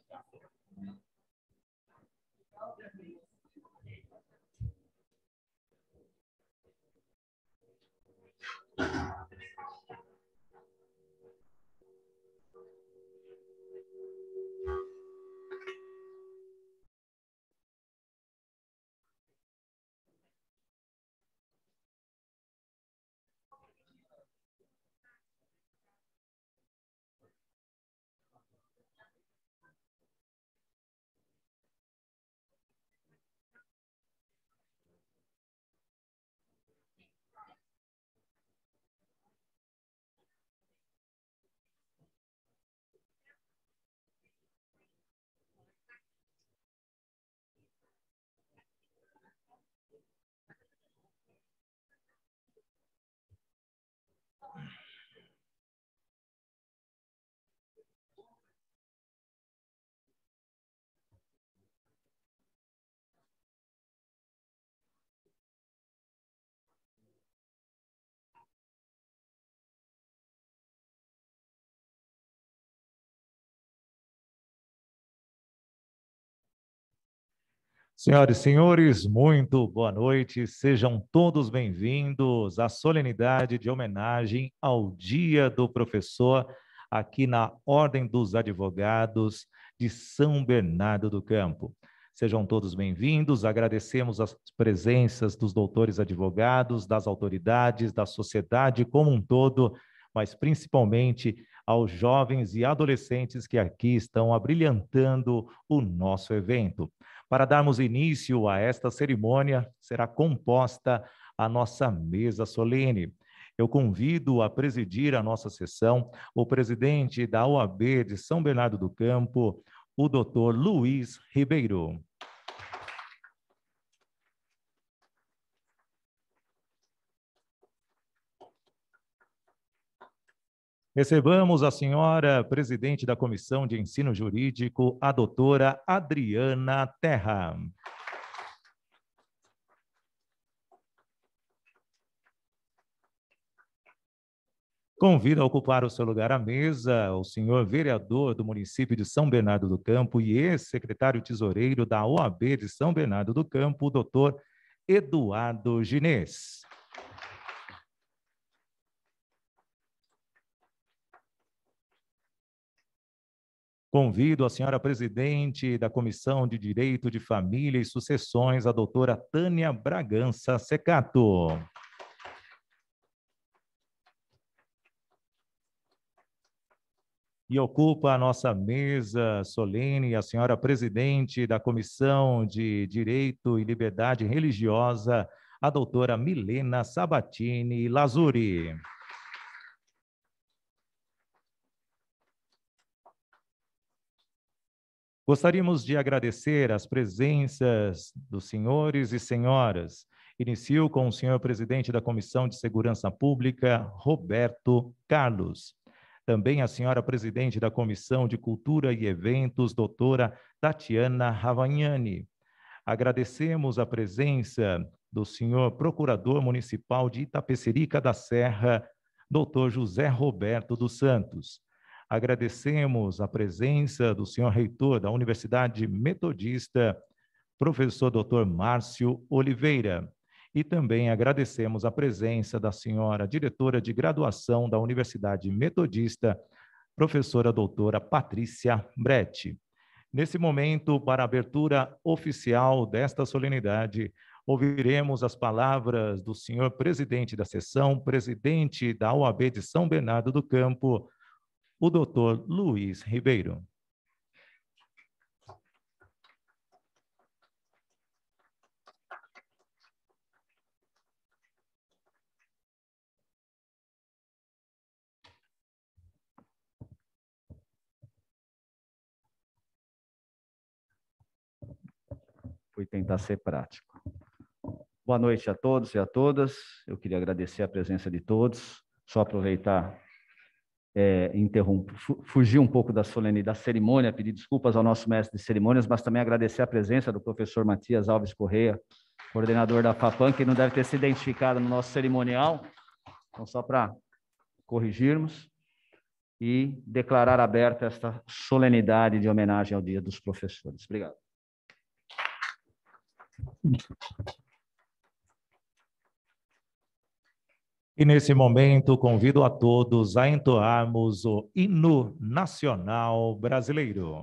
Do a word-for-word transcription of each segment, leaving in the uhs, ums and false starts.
Senhoras e senhores, muito boa noite. Sejam todos bem-vindos à solenidade de homenagem ao Dia do Professor, aqui na Ordem dos Advogados de São Bernardo do Campo. Sejam todos bem-vindos. Agradecemos as presenças dos doutores advogados, das autoridades, da sociedade como um todo, mas principalmente aos jovens e adolescentes que aqui estão abrilhantando o nosso evento. Para darmos início a esta cerimônia, será composta a nossa mesa solene. Eu convido a presidir a nossa sessão o presidente da O A B de São Bernardo do Campo, o doutor Luiz Ribeiro. Recebamos a senhora presidente da Comissão de Ensino Jurídico, a doutora Adriana Terra. Convido a ocupar o seu lugar à mesa o senhor vereador do município de São Bernardo do Campo e ex-secretário tesoureiro da O A B de São Bernardo do Campo, o doutor Eduardo Ginês. Convido a senhora presidente da Comissão de Direito de Família e Sucessões, a doutora Tânia Bragança Secato. E ocupa a nossa mesa solene a senhora presidente da Comissão de Direito e Liberdade Religiosa, a doutora Milena Sabatini Lazuri. Gostaríamos de agradecer as presenças dos senhores e senhoras. Inicio com o senhor presidente da Comissão de Segurança Pública, Roberto Carlos. Também a senhora presidente da Comissão de Cultura e Eventos, doutora Tatiana Ravagnani. Agradecemos a presença do senhor procurador municipal de Itapecerica da Serra, doutor José Roberto dos Santos. Agradecemos a presença do senhor reitor da Universidade Metodista, professor doutor Márcio Oliveira. E também agradecemos a presença da senhora diretora de graduação da Universidade Metodista, professora doutora Patrícia Bretti. Nesse momento, para a abertura oficial desta solenidade, ouviremos as palavras do senhor presidente da sessão, presidente da O A B de São Bernardo do Campo, o doutor Luiz Ribeiro. Fui tentar ser prático. Boa noite a todos e a todas. Eu queria agradecer a presença de todos. Só aproveitar, é, interromper, fugir um pouco da solenidade da cerimônia, pedir desculpas ao nosso mestre de cerimônias, mas também agradecer a presença do professor Matias Alves Correia, coordenador da FAPAM, que não deve ter se identificado no nosso cerimonial. Então, só para corrigirmos. e declarar aberta esta solenidade de homenagem ao Dia dos Professores. Obrigado. E nesse momento convido a todos a entoarmos o hino nacional brasileiro.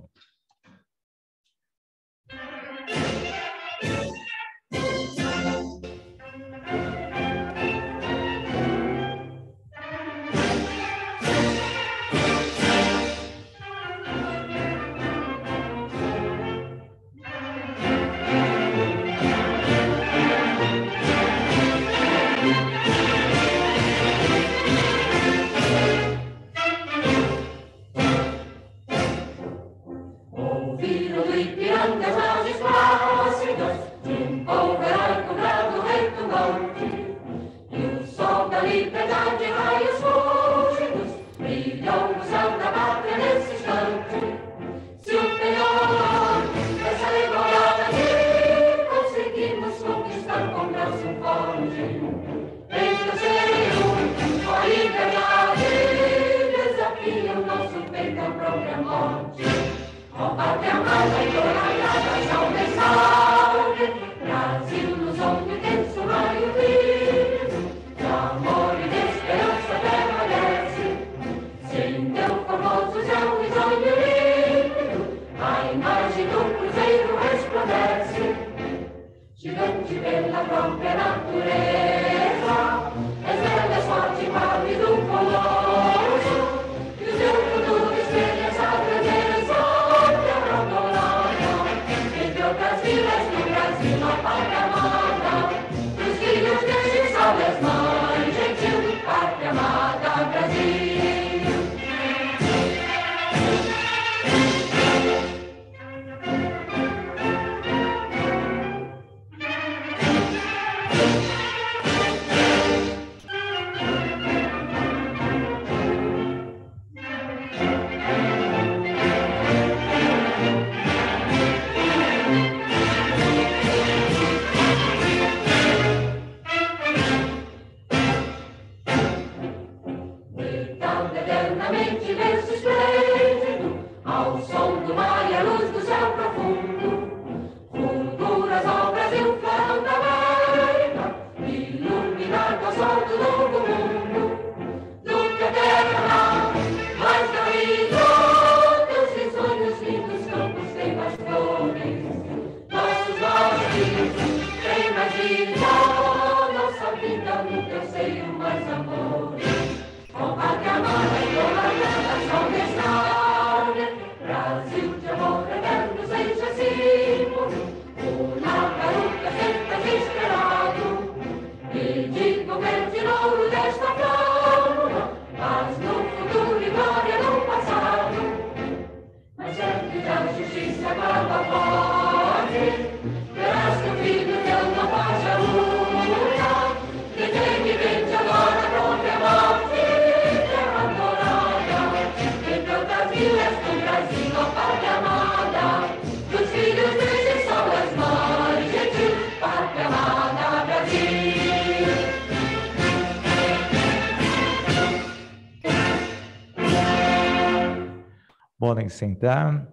Podem sentar,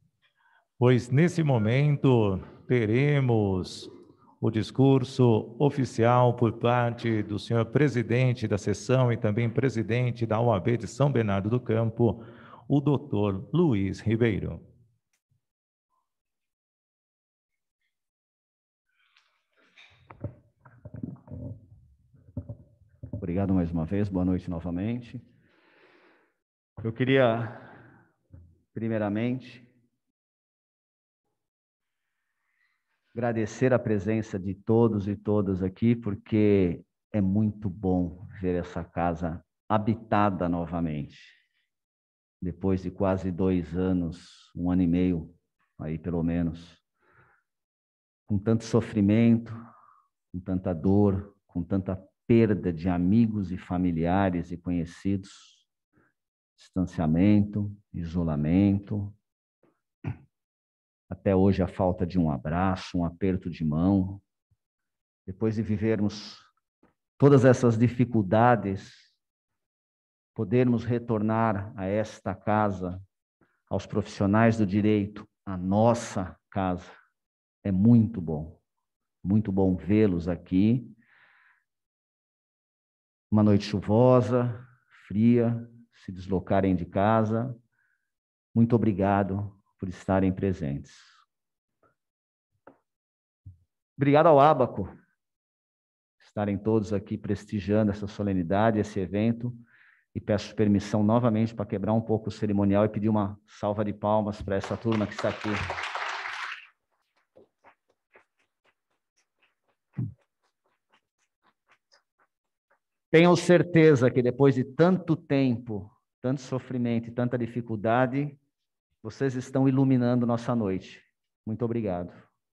pois nesse momento teremos o discurso oficial por parte do senhor presidente da sessão e também presidente da O A B de São Bernardo do Campo, o doutor Luiz Ribeiro. Obrigado mais uma vez, boa noite novamente. Eu queria, primeiramente, agradecer a presença de todos e todas aqui, porque é muito bom ver essa casa habitada novamente. Depois de quase dois anos, um ano e meio, aí pelo menos, com tanto sofrimento, com tanta dor, com tanta perda de amigos e familiares e conhecidos, distanciamento, isolamento, até hoje a falta de um abraço, um aperto de mão. Depois de vivermos todas essas dificuldades, podermos retornar a esta casa, aos profissionais do direito, a nossa casa. É muito bom, muito bom vê-los aqui. Uma noite chuvosa, fria, se deslocarem de casa. Muito obrigado por estarem presentes. Obrigado ao Ábaco, estarem todos aqui prestigiando essa solenidade, esse evento, e peço permissão novamente para quebrar um pouco o cerimonial e pedir uma salva de palmas para essa turma que está aqui. Tenho certeza que depois de tanto tempo, tanto sofrimento e tanta dificuldade, vocês estão iluminando nossa noite. Muito obrigado.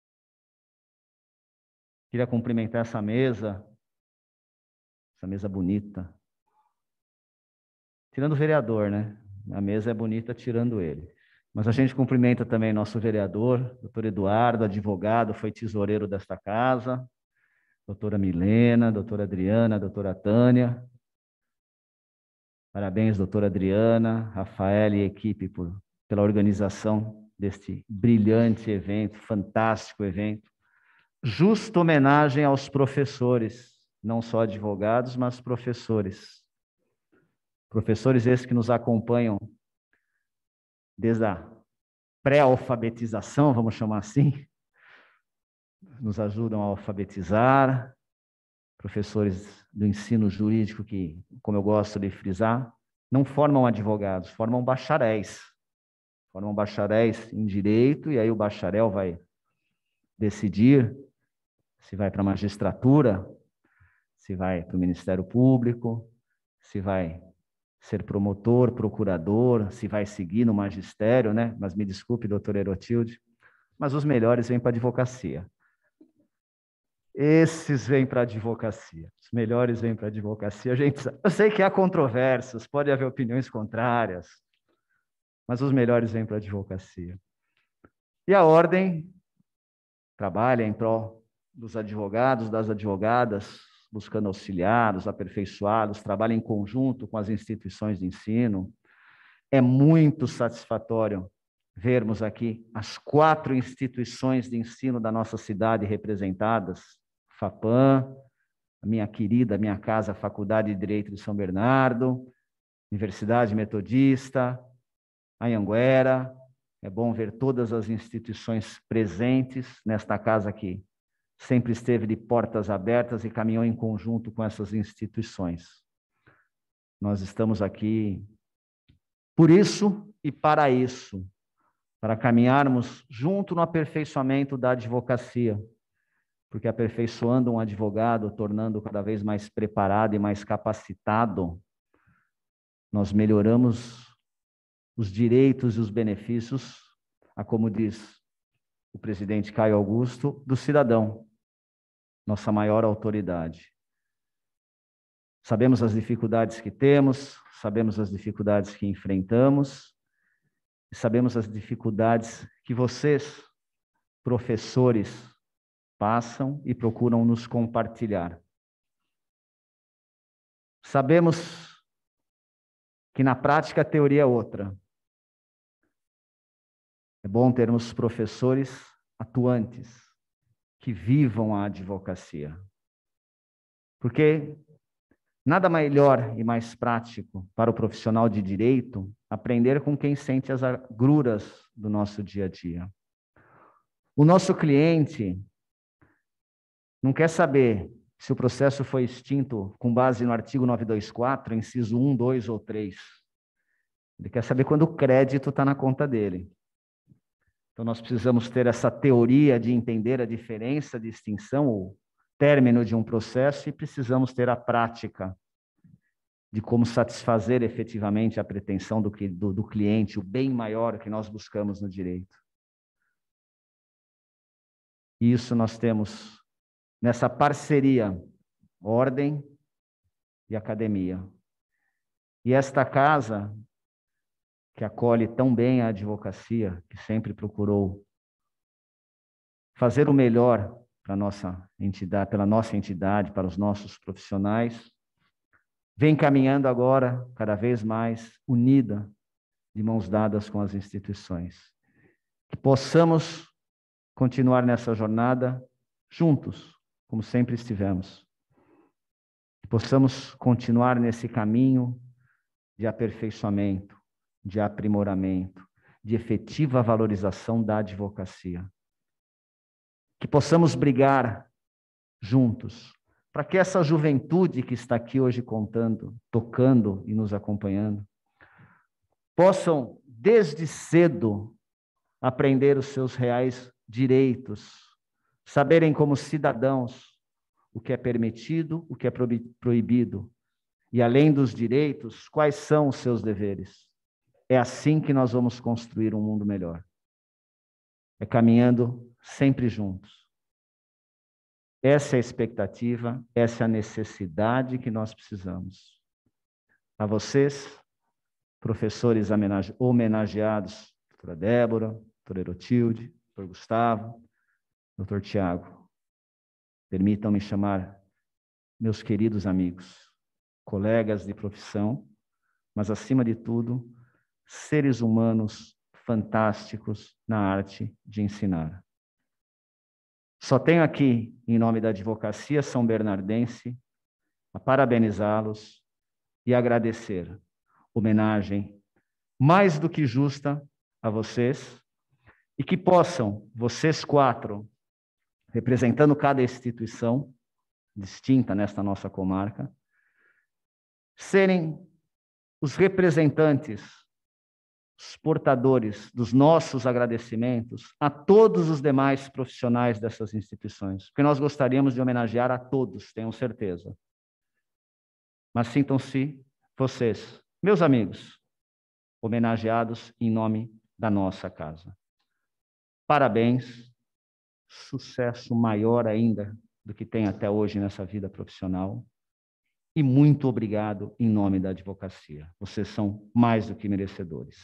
Queria cumprimentar essa mesa, essa mesa bonita. Tirando o vereador, né? A mesa é bonita tirando ele. Mas a gente cumprimenta também nosso vereador, doutor Eduardo, advogado, foi tesoureiro desta casa, doutora Milena, doutora Adriana, doutora Tânia. Parabéns, doutora Adriana, Rafael e equipe por, pela organização deste brilhante evento, fantástico evento. Justa homenagem aos professores, não só advogados, mas professores. Professores esses que nos acompanham desde a pré-alfabetização, vamos chamar assim, nos ajudam a alfabetizar, professores do ensino jurídico que, como eu gosto de frisar, não formam advogados, formam bacharéis. Formam bacharéis em direito, e aí o bacharel vai decidir se vai para a magistratura, se vai para o Ministério Público, se vai ser promotor, procurador, se vai seguir no magistério, né? Mas me desculpe, doutor Erotilde, mas os melhores vêm para a advocacia. Esses vêm para a advocacia. Os melhores vêm para a advocacia. Gente, eu sei que há controvérsias, pode haver opiniões contrárias, mas os melhores vêm para a advocacia. E a ordem trabalha em prol dos advogados, das advogadas, buscando auxiliá-los, aperfeiçoá-los, trabalha em conjunto com as instituições de ensino. É muito satisfatório vermos aqui as quatro instituições de ensino da nossa cidade representadas, FAPAM, a minha querida, a minha casa, a Faculdade de Direito de São Bernardo, Universidade Metodista, Anhanguera. É bom ver todas as instituições presentes nesta casa aqui. Sempre esteve de portas abertas e caminhou em conjunto com essas instituições. Nós estamos aqui por isso e para isso, para caminharmos junto no aperfeiçoamento da advocacia, porque aperfeiçoando um advogado, tornando cada vez mais preparado e mais capacitado, nós melhoramos os direitos e os benefícios, a como diz o presidente Caio Augusto, do cidadão, nossa maior autoridade. Sabemos as dificuldades que temos, sabemos as dificuldades que enfrentamos, e sabemos as dificuldades que vocês, professores, passam e procuram nos compartilhar. Sabemos que na prática a teoria é outra. É bom termos professores atuantes, que vivam a advocacia. Porque nada melhor e mais prático para o profissional de direito aprender com quem sente as agruras do nosso dia a dia. O nosso cliente não quer saber se o processo foi extinto com base no artigo novecentos e vinte e quatro, inciso um, dois ou três. Ele quer saber quando o crédito está na conta dele. Então, nós precisamos ter essa teoria de entender a diferença de extinção, o término de um processo, e precisamos ter a prática de como satisfazer efetivamente a pretensão do, do, do cliente, o bem maior que nós buscamos no direito. E isso nós temos nessa parceria, ordem e academia. E esta casa, que acolhe tão bem a advocacia, que sempre procurou fazer o melhor para a nossa entidade, pela nossa entidade, para os nossos profissionais, vem caminhando agora, cada vez mais unida, de mãos dadas com as instituições. Que possamos continuar nessa jornada juntos, como sempre estivemos. Que possamos continuar nesse caminho de aperfeiçoamento, de aprimoramento, de efetiva valorização da advocacia. Que possamos brigar juntos, para que essa juventude que está aqui hoje contando, tocando e nos acompanhando, possam, desde cedo, aprender os seus reais direitos, saberem como cidadãos o que é permitido, o que é proibido, e além dos direitos, quais são os seus deveres. É assim que nós vamos construir um mundo melhor. É caminhando sempre juntos. Essa é a expectativa, essa é a necessidade que nós precisamos. A vocês, professores homenageados, doutora Débora, doutora Erotilde, doutor Gustavo, doutor Tiago, permitam-me chamar meus queridos amigos, colegas de profissão, mas, acima de tudo, seres humanos fantásticos na arte de ensinar. Só tenho aqui, em nome da Advocacia São Bernardense, a parabenizá-los e agradecer homenagem mais do que justa a vocês, e que possam, vocês quatro, representando cada instituição distinta nesta nossa comarca, serem os representantes, os portadores dos nossos agradecimentos a todos os demais profissionais dessas instituições, porque nós gostaríamos de homenagear a todos, tenho certeza. Mas sintam-se vocês, meus amigos, homenageados em nome da nossa casa. Parabéns, sucesso maior ainda do que tem até hoje nessa vida profissional. E muito obrigado em nome da advocacia. Vocês são mais do que merecedores.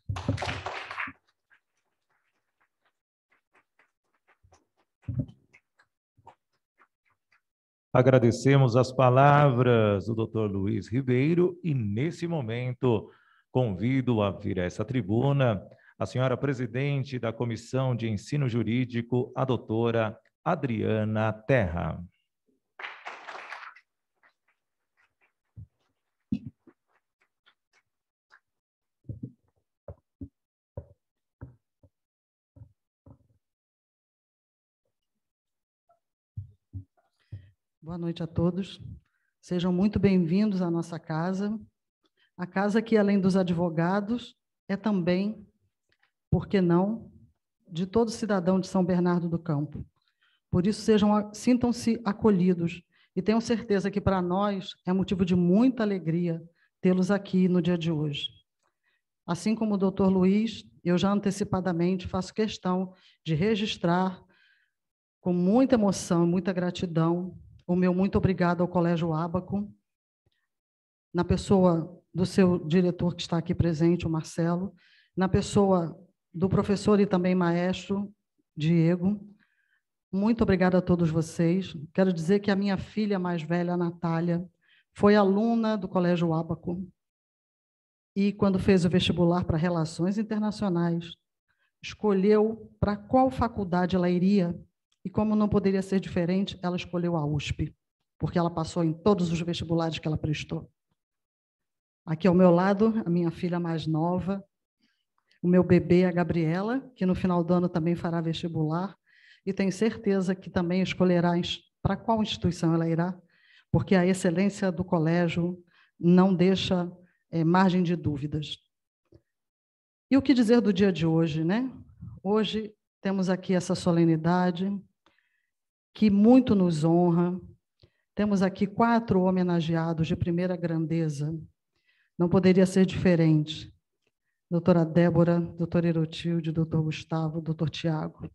Agradecemos as palavras do doutor Luiz Ribeiro e, nesse momento, convido a vir a essa tribuna a senhora presidente da Comissão de Ensino Jurídico, a doutora Adriana Terra. Boa noite a todos. Sejam muito bem-vindos à nossa casa. A casa que, além dos advogados, é também, por que não, de todo cidadão de São Bernardo do Campo. Por isso, sejam, sintam-se acolhidos e tenham certeza que, para nós, é motivo de muita alegria tê-los aqui no dia de hoje. Assim como o doutor Luiz, eu já antecipadamente faço questão de registrar, com muita emoção e muita gratidão, o meu muito obrigado ao Colégio Ábaco, na pessoa do seu diretor que está aqui presente, o Marcelo, na pessoa do professor e também maestro, Diego. Muito obrigada a todos vocês. Quero dizer que a minha filha mais velha, a Natália, foi aluna do Colégio Ábaco e, quando fez o vestibular para Relações Internacionais, escolheu para qual faculdade ela iria. E como não poderia ser diferente, ela escolheu a U S P, porque ela passou em todos os vestibulares que ela prestou. Aqui ao meu lado, a minha filha mais nova, o meu bebê, a Gabriela, que no final do ano também fará vestibular, e tenho certeza que também escolherá para qual instituição ela irá, porque a excelência do colégio não deixa é, margem de dúvidas. E o que dizer do dia de hoje, né? Hoje temos aqui essa solenidade, que muito nos honra. Temos aqui quatro homenageados de primeira grandeza. Não poderia ser diferente. Doutora Débora, doutora Erotilde, doutor Gustavo, doutor Tiago.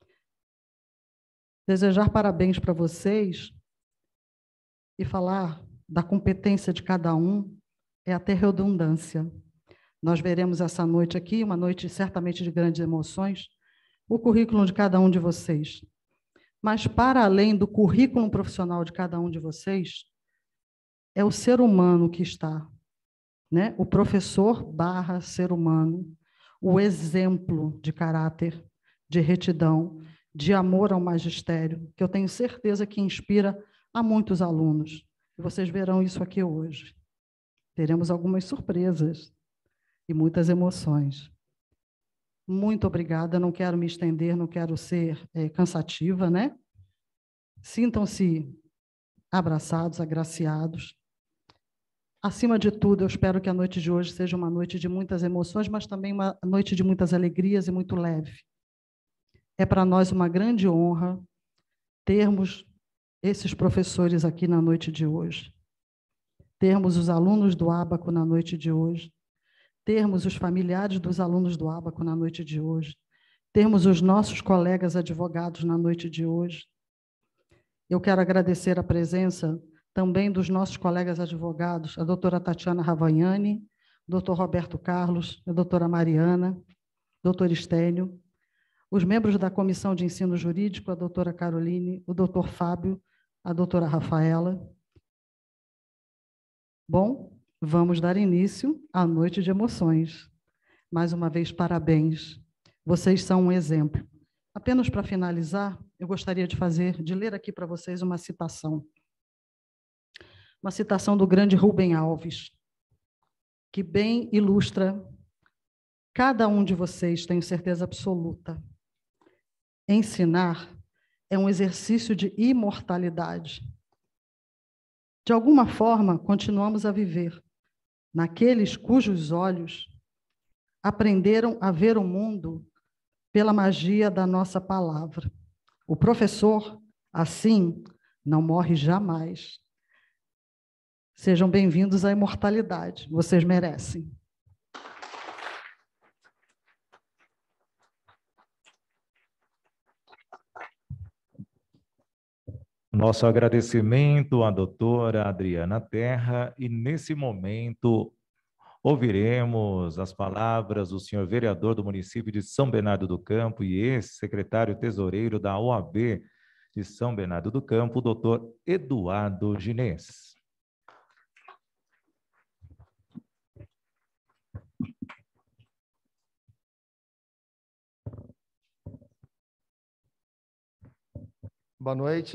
Desejar parabéns para vocês e falar da competência de cada um é até redundância. Nós veremos essa noite aqui, uma noite certamente de grandes emoções, o currículo de cada um de vocês. Mas, para além do currículo profissional de cada um de vocês, é o ser humano que está, né? O professor barra ser humano, o exemplo de caráter, de retidão, de amor ao magistério, que eu tenho certeza que inspira a muitos alunos. E vocês verão isso aqui hoje. Teremos algumas surpresas e muitas emoções. Muito obrigada, não quero me estender, não quero ser é, cansativa, né? Sintam-se abraçados, agraciados. Acima de tudo, eu espero que a noite de hoje seja uma noite de muitas emoções, mas também uma noite de muitas alegrias e muito leve. É para nós uma grande honra termos esses professores aqui na noite de hoje, termos os alunos do Ábaco na noite de hoje, termos os familiares dos alunos do Ábaco na noite de hoje, termos os nossos colegas advogados na noite de hoje. Eu quero agradecer a presença também dos nossos colegas advogados, a doutora Tatiana Ravagnani, o doutor Roberto Carlos, a doutora Mariana, doutor Estênio, os membros da Comissão de Ensino Jurídico, a doutora Caroline, o doutor Fábio, a doutora Rafaela. Bom, vamos dar início à noite de emoções. Mais uma vez, parabéns. Vocês são um exemplo. Apenas para finalizar, eu gostaria de fazer, de ler aqui para vocês uma citação. Uma citação do grande Rubem Alves, que bem ilustra cada um de vocês, tenho certeza absoluta. Ensinar é um exercício de imortalidade. De alguma forma, continuamos a viver naqueles cujos olhos aprenderam a ver o mundo pela magia da nossa palavra. O professor, assim, não morre jamais. Sejam bem-vindos à imortalidade, vocês merecem. Nosso agradecimento à doutora Adriana Terra, e nesse momento ouviremos as palavras do senhor vereador do município de São Bernardo do Campo e ex-secretário tesoureiro da O A B de São Bernardo do Campo, o doutor Eduardo Ginês. Boa noite.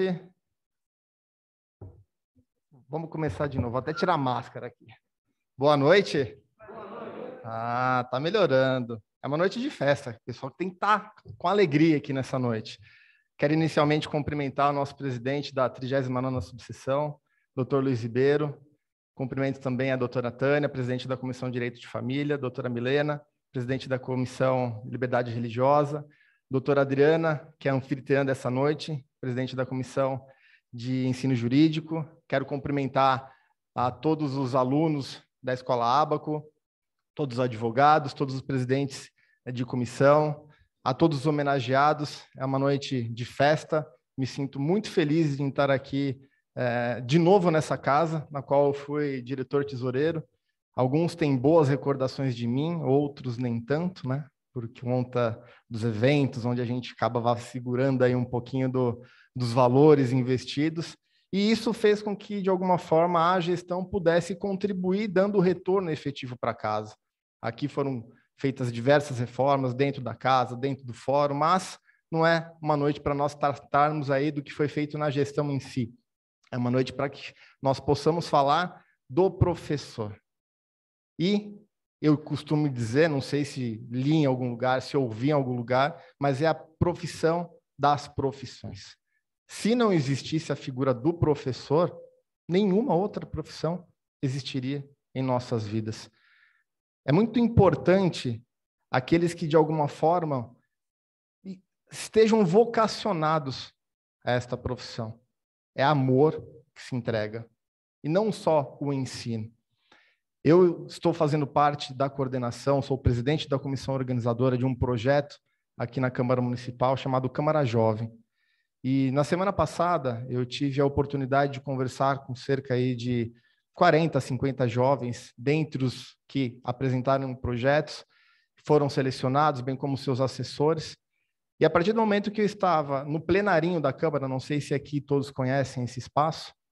Vamos começar de novo. Vou até tirar a máscara aqui. Boa noite. Boa noite. Ah, tá melhorando. É uma noite de festa. O pessoal tem que estar com alegria aqui nessa noite. Quero inicialmente cumprimentar o nosso presidente da trigésima nona subseção, doutor Luiz Ribeiro. Cumprimento também a doutora Tânia, presidente da Comissão de Direito de Família, doutora Milena, presidente da Comissão de Liberdade Religiosa, doutora Adriana, que é anfitriã dessa noite, presidente da Comissão de Ensino Jurídico. Quero cumprimentar a todos os alunos da Escola Ábaco, todos os advogados, todos os presidentes de comissão, a todos os homenageados. É uma noite de festa. Me sinto muito feliz de estar aqui é, de novo nessa casa, na qual eu fui diretor tesoureiro. Alguns têm boas recordações de mim, outros nem tanto, né? Por conta dos eventos, onde a gente acaba segurando aí um pouquinho do, dos valores investidos. E isso fez com que, de alguma forma, a gestão pudesse contribuir dando retorno efetivo para casa. Aqui foram feitas diversas reformas dentro da casa, dentro do fórum, mas não é uma noite para nós tratarmos aí do que foi feito na gestão em si. É uma noite para que nós possamos falar do professor. E eu costumo dizer, não sei se li em algum lugar, se ouvi em algum lugar, mas é a profissão das profissões. Se não existisse a figura do professor, nenhuma outra profissão existiria em nossas vidas. É muito importante aqueles que, de alguma forma, estejam vocacionados a esta profissão. É amor que se entrega, e não só o ensino. Eu estou fazendo parte da coordenação, sou presidente da comissão organizadora de um projeto aqui na Câmara Municipal chamado Câmara Jovem. E na semana passada eu tive a oportunidade de conversar com cerca aí de quarenta, cinquenta jovens, dentre os que apresentaram projetos, foram selecionados, bem como seus assessores. E a partir do momento que eu estava no plenarinho da Câmara, não sei se aqui todos conhecem esse espaço,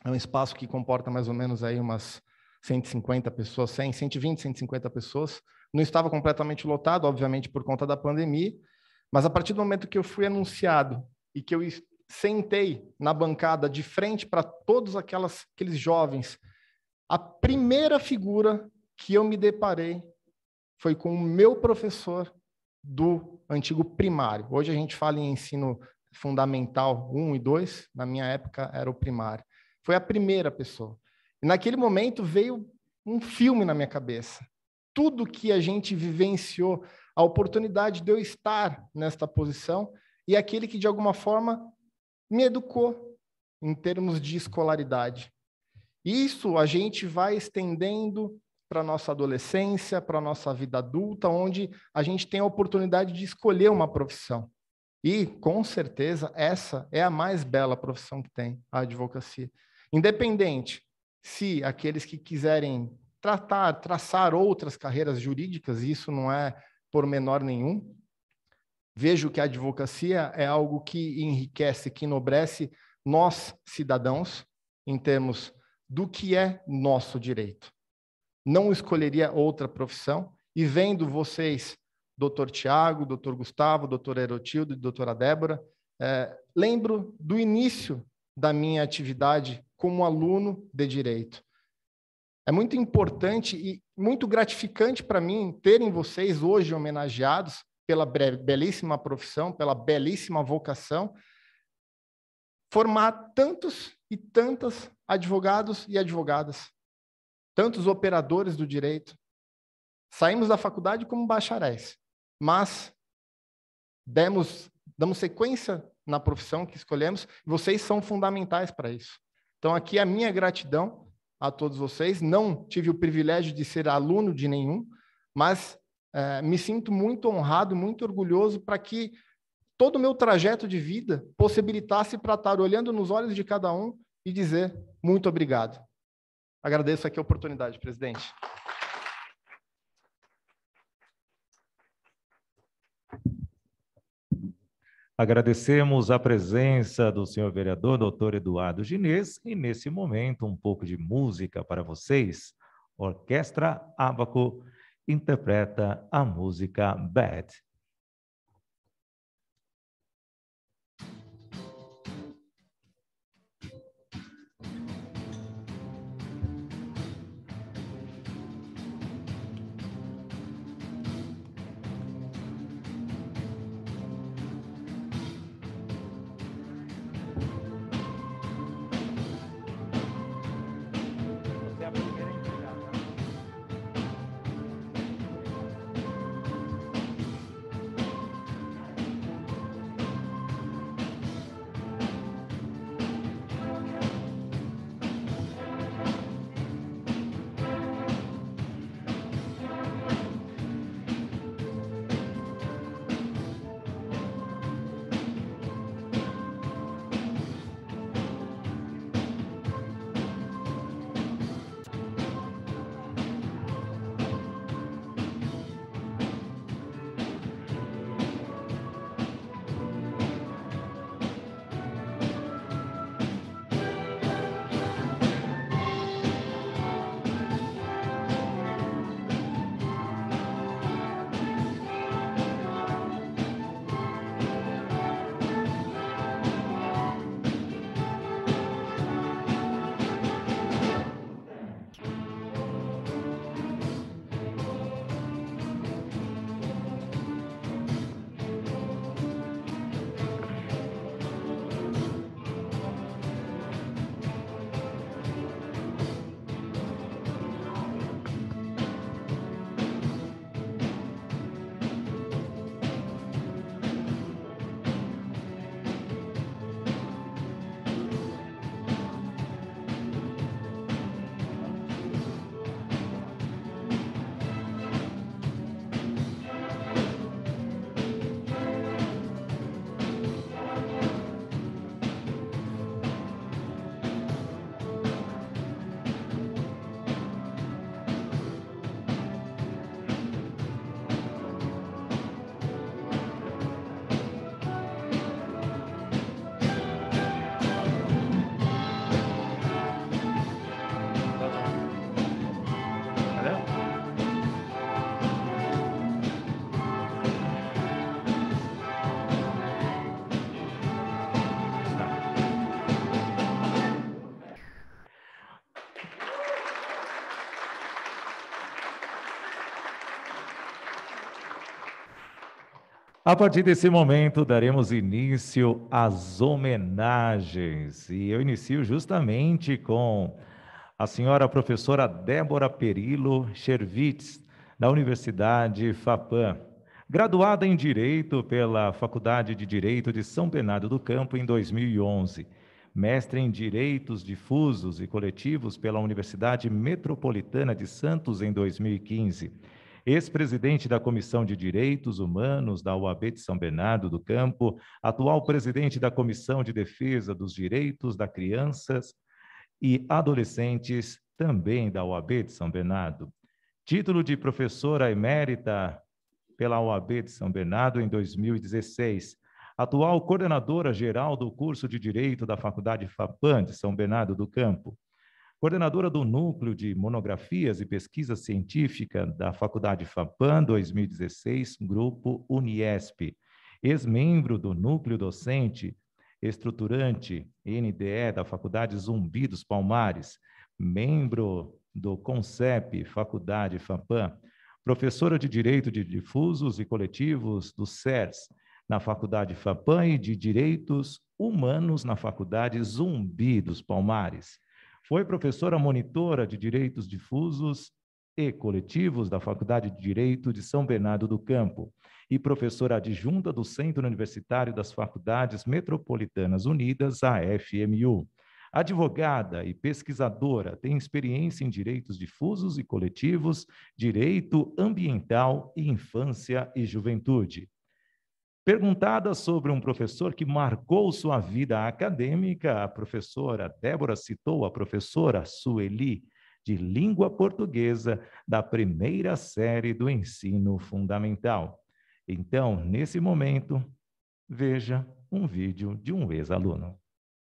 É um espaço que comporta mais ou menos aí umas cento e cinquenta pessoas, cem, cento e vinte, cento e cinquenta pessoas. Não estava completamente lotado, obviamente, por conta da pandemia, mas a partir do momento que eu fui anunciado e que eu sentei na bancada de frente para todos aquelas, aqueles jovens, a primeira figura que eu me deparei foi com o meu professor do antigo primário. Hoje a gente fala em ensino fundamental um e dois, na minha época era o primário. Foi a primeira pessoa. E naquele momento veio um filme na minha cabeça. Tudo que a gente vivenciou, a oportunidade de eu estar nesta posição e aquele que, de alguma forma, me educou em termos de escolaridade. Isso a gente vai estendendo para a nossa adolescência, para a nossa vida adulta, onde a gente tem a oportunidade de escolher uma profissão. E, com certeza, essa é a mais bela profissão que tem, a advocacia. Independente se aqueles que quiserem tratar, traçar outras carreiras jurídicas, isso não é pormenor nenhum. Vejo que a advocacia é algo que enriquece, que enobrece nós, cidadãos, em termos do que é nosso direito. Não escolheria outra profissão, e vendo vocês, doutor Tiago, doutor Gustavo, doutora Erotildo e doutora Débora, é, lembro do início da minha atividade como aluno de direito. É muito importante e muito gratificante para mim terem vocês hoje homenageados pela belíssima profissão, pela belíssima vocação, formar tantos e tantas advogados e advogadas, tantos operadores do direito. Saímos da faculdade como bacharéis, mas demos, damos sequência na profissão que escolhemos, e vocês são fundamentais para isso. Então, aqui a minha gratidão a todos vocês. Não tive o privilégio de ser aluno de nenhum, mas é, me sinto muito honrado, muito orgulhoso para que todo o meu trajeto de vida possibilitasse para estar olhando nos olhos de cada um e dizer muito obrigado. Agradeço aqui a oportunidade, presidente. Agradecemos a presença do senhor vereador, doutor Eduardo Ginês, e nesse momento um pouco de música para vocês. Orquestra Ábaco interpreta a música Bad. A partir desse momento, daremos início às homenagens. E eu inicio justamente com a senhora professora Débora Perillo Chervitz, da Universidade FAPAM. Graduada em Direito pela Faculdade de Direito de São Bernardo do Campo em dois mil e onze. Mestre em Direitos Difusos e Coletivos pela Universidade Metropolitana de Santos em dois mil e quinze. Ex-presidente da Comissão de Direitos Humanos da U A B de São Bernardo do Campo, atual presidente da Comissão de Defesa dos Direitos das Crianças e Adolescentes, também da U A B de São Bernardo. Título de professora emérita pela U A B de São Bernardo em dois mil e dezesseis. Atual coordenadora geral do curso de Direito da Faculdade FAPAM de São Bernardo do Campo. Coordenadora do Núcleo de Monografias e Pesquisa Científica da Faculdade FAPAM dois mil e dezesseis, Grupo Uniesp. Ex-membro do Núcleo Docente Estruturante N D E da Faculdade Zumbi dos Palmares. Membro do CONCEP, Faculdade FAPAM. Professora de Direito de Difusos e Coletivos do C E R S, na Faculdade FAPAM, e de Direitos Humanos na Faculdade Zumbi dos Palmares. Foi professora monitora de Direitos Difusos e Coletivos da Faculdade de Direito de São Bernardo do Campo e professora adjunta do Centro Universitário das Faculdades Metropolitanas Unidas, a F M U. Advogada e pesquisadora, tem experiência em direitos difusos e coletivos, direito ambiental e infância e juventude. Perguntada sobre um professor que marcou sua vida acadêmica, a professora Débora citou a professora Sueli, de língua portuguesa, da primeira série do ensino fundamental. Então, nesse momento, veja um vídeo de um ex-aluno.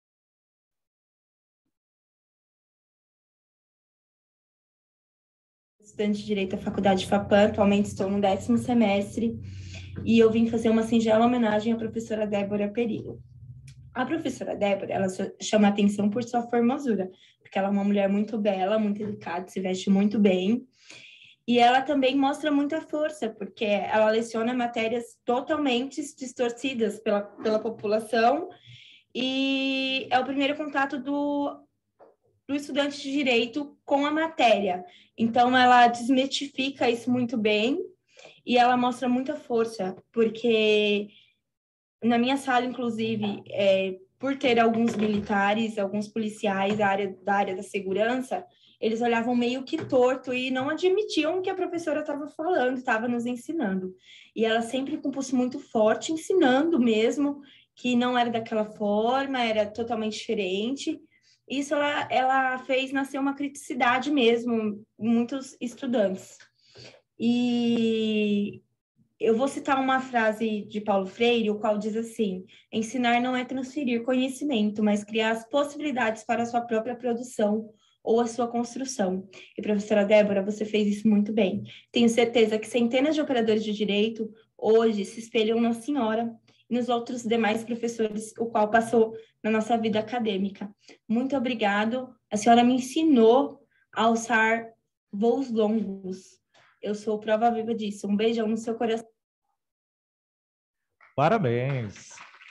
Estudante de Direito da Faculdade FAPAM, atualmente estou no décimo semestre, e eu vim fazer uma singela homenagem à professora Débora Perillo. A professora Débora, ela chama atenção por sua formosura, porque ela é uma mulher muito bela, muito educada, se veste muito bem, e ela também mostra muita força, porque ela leciona matérias totalmente distorcidas pela, pela população, e é o primeiro contato do do estudante de direito com a matéria. Então, ela desmitifica isso muito bem e ela mostra muita força, porque na minha sala, inclusive, é, por ter alguns militares, alguns policiais da área, da área da segurança, eles olhavam meio que torto e não admitiam o que a professora estava falando, estava nos ensinando. E ela sempre com um pulso muito forte, ensinando mesmo, que não era daquela forma, era totalmente diferente. Isso ela, ela fez nascer uma criticidade mesmo em muitos estudantes. E eu vou citar uma frase de Paulo Freire, o qual diz assim: ensinar não é transferir conhecimento, mas criar as possibilidades para a sua própria produção ou a sua construção. E, professora Débora, você fez isso muito bem. Tenho certeza que centenas de operadores de direito hoje se espelham na senhora e nos outros demais professores, o qual passou na nossa vida acadêmica. Muito obrigado. A senhora me ensinou a alçar voos longos. Eu sou prova viva disso. Um beijão no seu coração. Parabéns.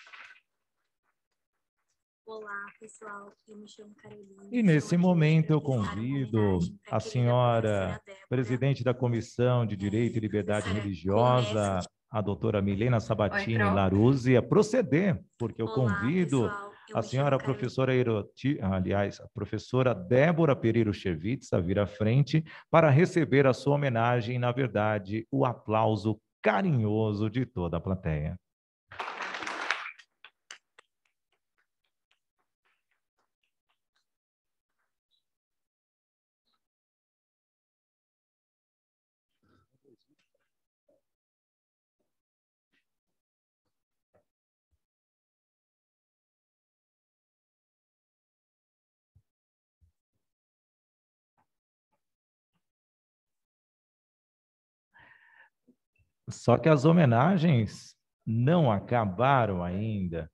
Olá, pessoal. Eu me chamo Carolina. E nesse momento eu convido a senhora presidente da Comissão de Direito e Liberdade Religiosa, a doutora Milena Sabatini Laruzzi, a proceder, porque eu Olá, convido pessoal. Eu a me senhora chamo professora Iroti, aliás, a professora Débora Perillo Chervitz a vir à frente para receber a sua homenagem, na verdade, o aplauso carinhoso de toda a plateia. Só que as homenagens não acabaram ainda.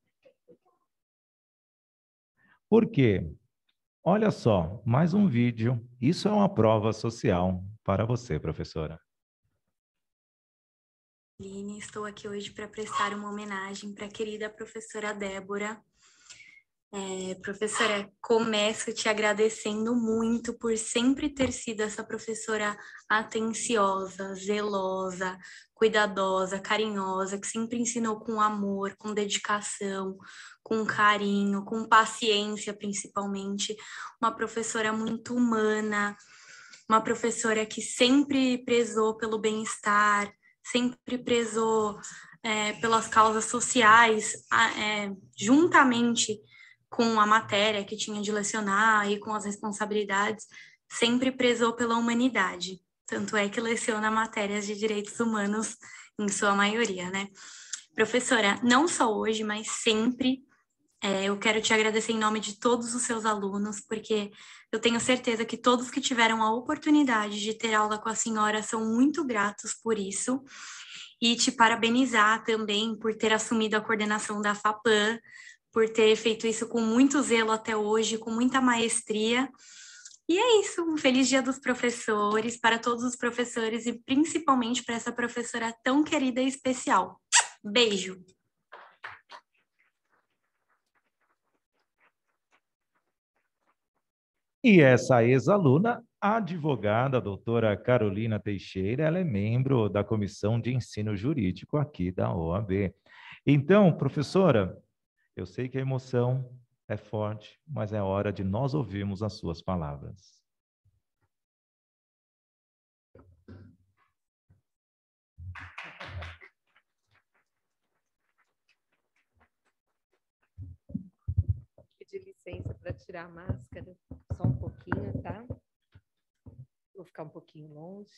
Por quê? Olha só, mais um vídeo. Isso é uma prova social para você, professora. Caroline, estou aqui hoje para prestar uma homenagem para a querida professora Débora. É, professora, começo te agradecendo muito por sempre ter sido essa professora atenciosa, zelosa, cuidadosa, carinhosa, que sempre ensinou com amor, com dedicação, com carinho, com paciência, principalmente. Uma professora muito humana, uma professora que sempre prezou pelo bem-estar, sempre prezou é, pelas causas sociais, é, juntamente com a matéria que tinha de lecionar e com as responsabilidades, sempre prezou pela humanidade. Tanto é que leciona matérias de direitos humanos, em sua maioria, né? Professora, não só hoje, mas sempre, é, eu quero te agradecer em nome de todos os seus alunos, porque eu tenho certeza que todos que tiveram a oportunidade de ter aula com a senhora são muito gratos por isso. E te parabenizar também por ter assumido a coordenação da FAPAM, por ter feito isso com muito zelo até hoje, com muita maestria. E é isso, um feliz Dia dos Professores para todos os professores e principalmente para essa professora tão querida e especial. Beijo! E essa ex-aluna, a advogada a doutora Carolina Teixeira, ela é membro da Comissão de Ensino Jurídico aqui da O A B. Então, professora, eu sei que a emoção é forte, mas é hora de nós ouvirmos as suas palavras. Pedir licença para tirar a máscara, só um pouquinho, tá? Vou ficar um pouquinho longe.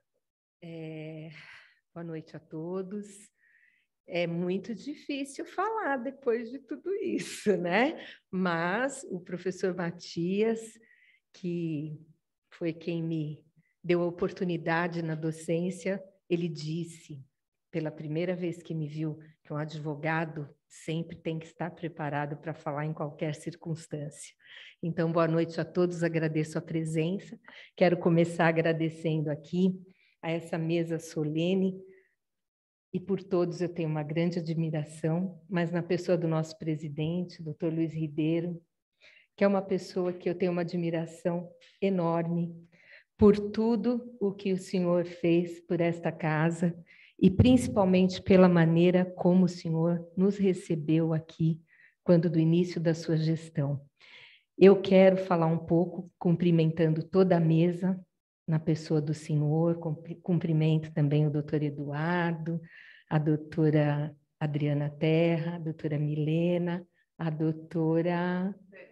É... Boa noite a todos. É muito difícil falar depois de tudo isso, né? Mas o professor Matias, que foi quem me deu a oportunidade na docência, ele disse, pela primeira vez que me viu, que um advogado sempre tem que estar preparado para falar em qualquer circunstância. Então, boa noite a todos, agradeço a presença. Quero começar agradecendo aqui a essa mesa solene, e por todos eu tenho uma grande admiração, mas na pessoa do nosso presidente, doutor Luiz Ribeiro, que é uma pessoa que eu tenho uma admiração enorme por tudo o que o senhor fez por esta casa e principalmente pela maneira como o senhor nos recebeu aqui quando do início da sua gestão. Eu quero falar um pouco, cumprimentando toda a mesa, na pessoa do senhor, cumprimento também o doutor Eduardo, a doutora Adriana Terra, a doutora Milena, a doutora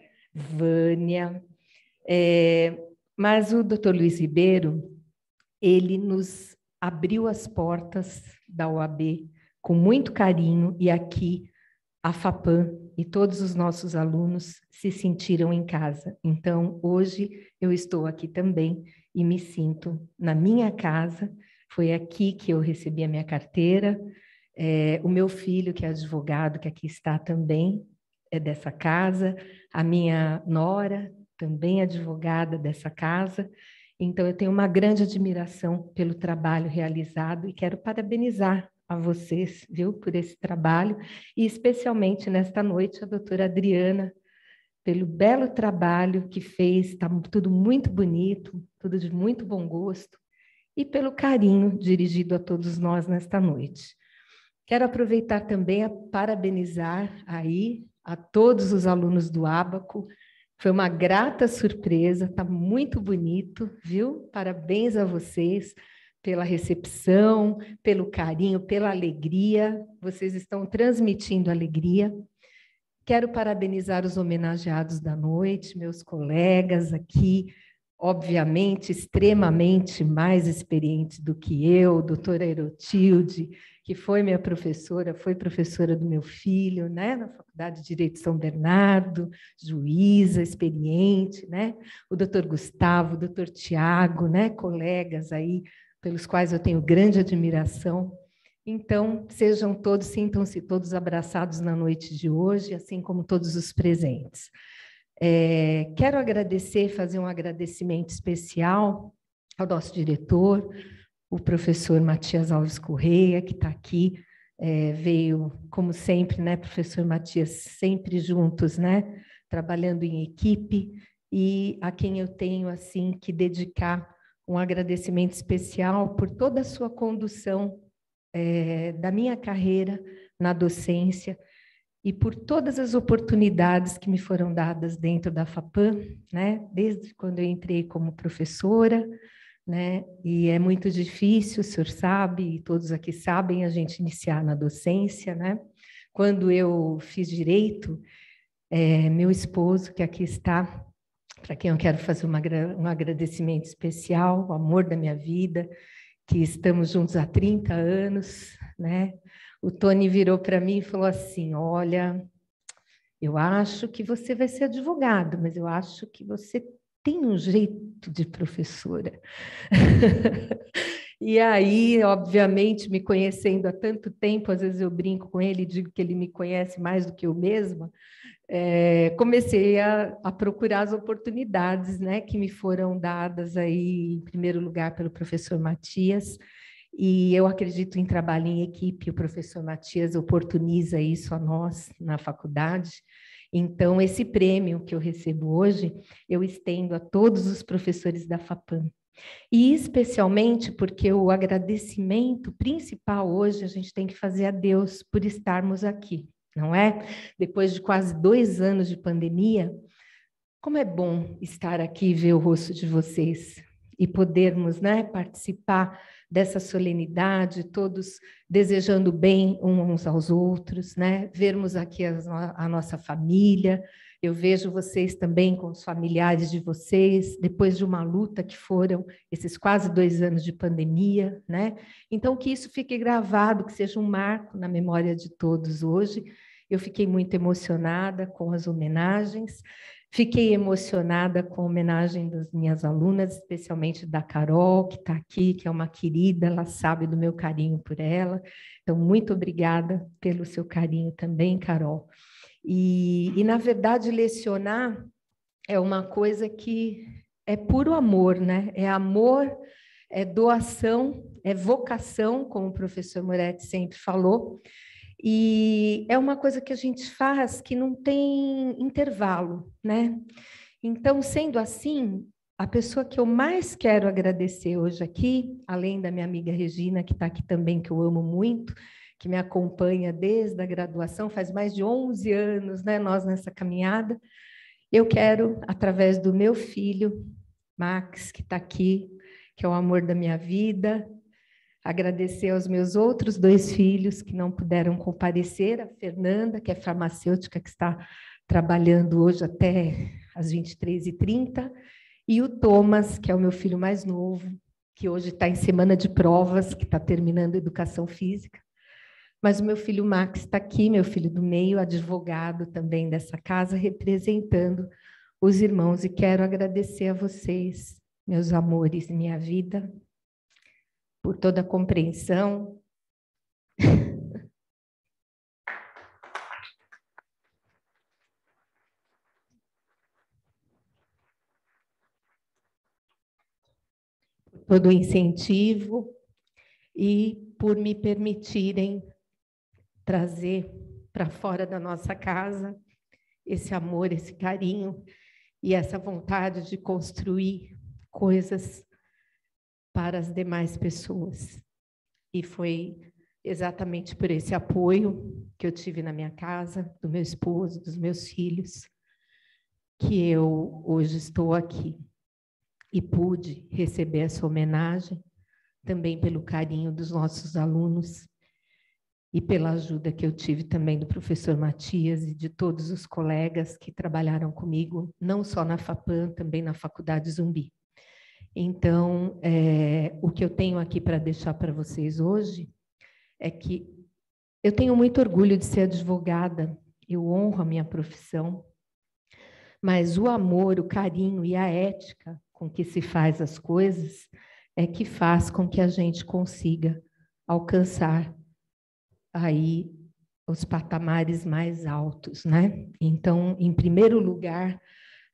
Vânia. É, mas o doutor Luiz Ribeiro, ele nos abriu as portas da O A B com muito carinho, e aqui a FAPAM e todos os nossos alunos se sentiram em casa. Então, hoje eu estou aqui também e me sinto na minha casa. Foi aqui que eu recebi a minha carteira. É, o meu filho, que é advogado, que aqui está também, é dessa casa. A minha nora, também advogada dessa casa. Então, eu tenho uma grande admiração pelo trabalho realizado e quero parabenizar a vocês, viu, por esse trabalho, e especialmente nesta noite a doutora Adriana, pelo belo trabalho que fez, está tudo muito bonito, tudo de muito bom gosto, e pelo carinho dirigido a todos nós nesta noite. Quero aproveitar também a parabenizar aí a todos os alunos do Ábaco. Foi uma grata surpresa, está muito bonito, viu? Parabéns a vocês pela recepção, pelo carinho, pela alegria. Vocês estão transmitindo alegria. Quero parabenizar os homenageados da noite, meus colegas aqui, obviamente, extremamente mais experientes do que eu, doutora Erotilde, que foi minha professora, foi professora do meu filho, né, na Faculdade de Direito de São Bernardo, juíza, experiente, né, o doutor Gustavo, o doutor Tiago, né, colegas aí, pelos quais eu tenho grande admiração. Então, sejam todos, sintam-se todos abraçados na noite de hoje, assim como todos os presentes. É, quero agradecer, fazer um agradecimento especial ao nosso diretor, o professor Matias Alves Correia, que está aqui, é, veio, como sempre, né, professor Matias, sempre juntos, né, trabalhando em equipe, e a quem eu tenho, assim, que dedicar um agradecimento especial por toda a sua condução é, da minha carreira na docência e por todas as oportunidades que me foram dadas dentro da FAPAM, né, desde quando eu entrei como professora, né, e é muito difícil, o senhor sabe, e todos aqui sabem, a gente iniciar na docência, né. Quando eu fiz direito, é, meu esposo, que aqui está, para quem eu quero fazer uma, um agradecimento especial, o amor da minha vida, que estamos juntos há trinta anos, né? O Tony virou para mim e falou assim, olha, eu acho que você vai ser advogado, mas eu acho que você tem um jeito de professora. E aí, obviamente, me conhecendo há tanto tempo, às vezes eu brinco com ele e digo que ele me conhece mais do que eu mesma, É, comecei a, a procurar as oportunidades, né, que me foram dadas aí, em primeiro lugar, pelo professor Matias, e eu acredito em trabalho em equipe, o professor Matias oportuniza isso a nós na faculdade. Então, esse prêmio que eu recebo hoje, eu estendo a todos os professores da FAPAM, e especialmente porque o agradecimento principal hoje a gente tem que fazer a Deus por estarmos aqui. Não é? Depois de quase dois anos de pandemia, como é bom estar aqui e ver o rosto de vocês e podermos, né, participar dessa solenidade, todos desejando bem uns aos outros, né? Vermos aqui a, a nossa família. Eu vejo vocês também com os familiares de vocês, depois de uma luta que foram esses quase dois anos de pandemia, né? Então, que isso fique gravado, que seja um marco na memória de todos hoje. Eu fiquei muito emocionada com as homenagens, fiquei emocionada com a homenagem das minhas alunas, especialmente da Carol, que está aqui, que é uma querida, ela sabe do meu carinho por ela. Então, muito obrigada pelo seu carinho também, Carol. E, e, na verdade, lecionar é uma coisa que é puro amor, né? É amor, é doação, é vocação, como o professor Moretti sempre falou, e é uma coisa que a gente faz que não tem intervalo, né? Então, sendo assim, a pessoa que eu mais quero agradecer hoje aqui, além da minha amiga Regina, que está aqui também, que eu amo muito, que me acompanha desde a graduação, faz mais de onze anos, né, nós nessa caminhada. Eu quero, através do meu filho, Max, que está aqui, que é o amor da minha vida, agradecer aos meus outros dois filhos que não puderam comparecer, a Fernanda, que é farmacêutica, que está trabalhando hoje até às vinte e três e trinta, e o Thomas, que é o meu filho mais novo, que hoje está em semana de provas, que está terminando educação física. Mas o meu filho Max está aqui, meu filho do meio, advogado também dessa casa, representando os irmãos. E quero agradecer a vocês, meus amores, minha vida, por toda a compreensão. Por todo o incentivo e por me permitirem trazer para fora da nossa casa esse amor, esse carinho e essa vontade de construir coisas para as demais pessoas. E foi exatamente por esse apoio que eu tive na minha casa, do meu esposo, dos meus filhos, que eu hoje estou aqui e pude receber essa homenagem, também pelo carinho dos nossos alunos e pela ajuda que eu tive também do professor Matias e de todos os colegas que trabalharam comigo, não só na FAPAM, também na Faculdade Zumbi. Então, é, o que eu tenho aqui para deixar para vocês hoje é que eu tenho muito orgulho de ser advogada, eu honro a minha profissão, mas o amor, o carinho e a ética com que se faz as coisas é que faz com que a gente consiga alcançar aí os patamares mais altos, né? Então, em primeiro lugar,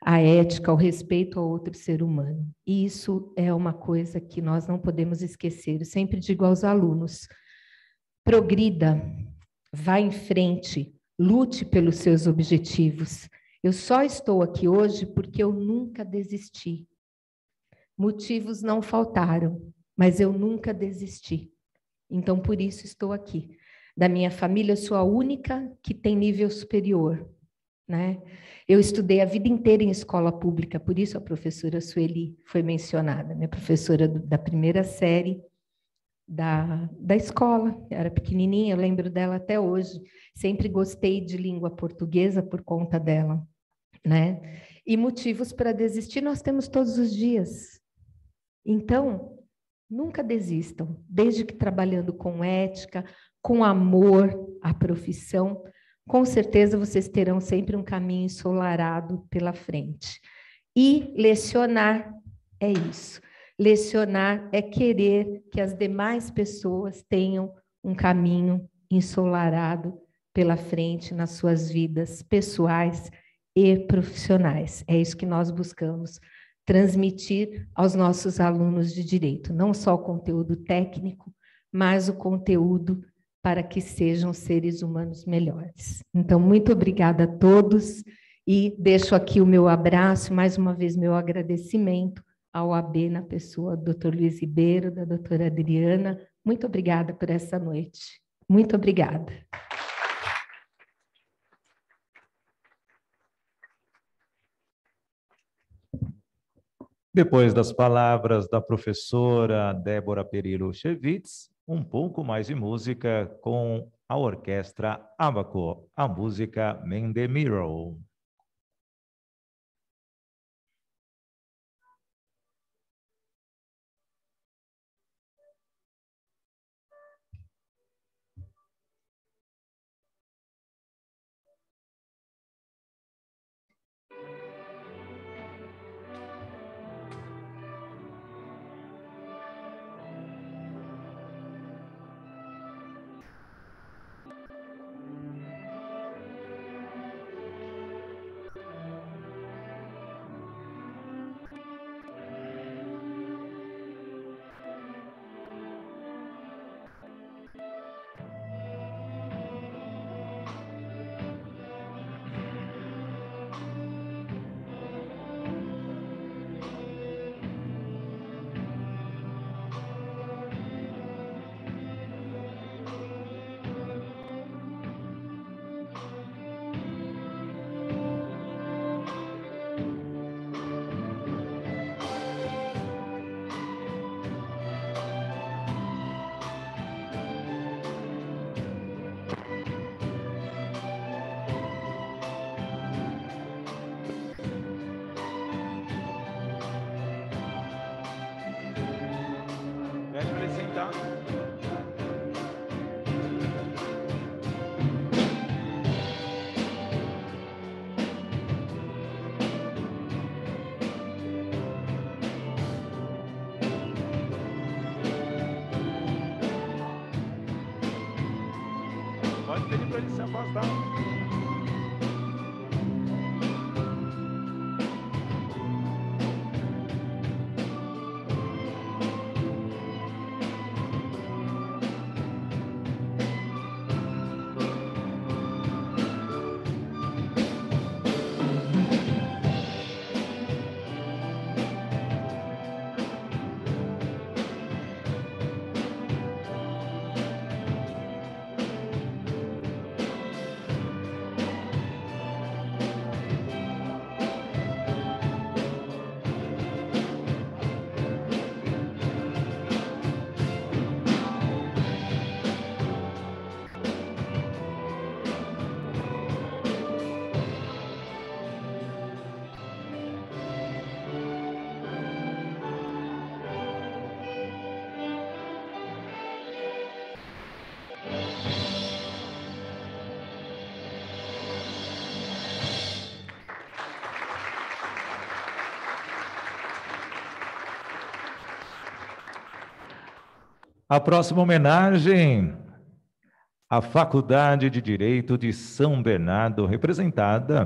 a ética, o respeito ao outro ser humano. E isso é uma coisa que nós não podemos esquecer. Eu sempre digo aos alunos, progrida, vá em frente, lute pelos seus objetivos. Eu só estou aqui hoje porque eu nunca desisti. Motivos não faltaram, mas eu nunca desisti. Então, por isso estou aqui. Da minha família, eu sou a única que tem nível superior, né? Eu estudei a vida inteira em escola pública, por isso a professora Sueli foi mencionada, minha professora do, da primeira série da, da escola, eu era pequenininha, eu lembro dela até hoje, sempre gostei de língua portuguesa por conta dela, né? E motivos para desistir nós temos todos os dias. Então, nunca desistam, desde que trabalhando com ética, com amor à profissão, com certeza vocês terão sempre um caminho ensolarado pela frente. E lecionar é isso. Lecionar é querer que as demais pessoas tenham um caminho ensolarado pela frente nas suas vidas pessoais e profissionais. É isso que nós buscamos transmitir aos nossos alunos de direito, não só o conteúdo técnico, mas o conteúdo para que sejam seres humanos melhores. Então, muito obrigada a todos e deixo aqui o meu abraço, mais uma vez meu agradecimento ao O A B na pessoa do doutor Luiz Ribeiro, da doutora Adriana. Muito obrigada por essa noite. Muito obrigada. Depois das palavras da professora Débora Perillo Chevitz, um pouco mais de música com a orquestra Abaco, a música Man the Mirror. Pode pedir para ele se afastar. A próxima homenagem à Faculdade de Direito de São Bernardo, representada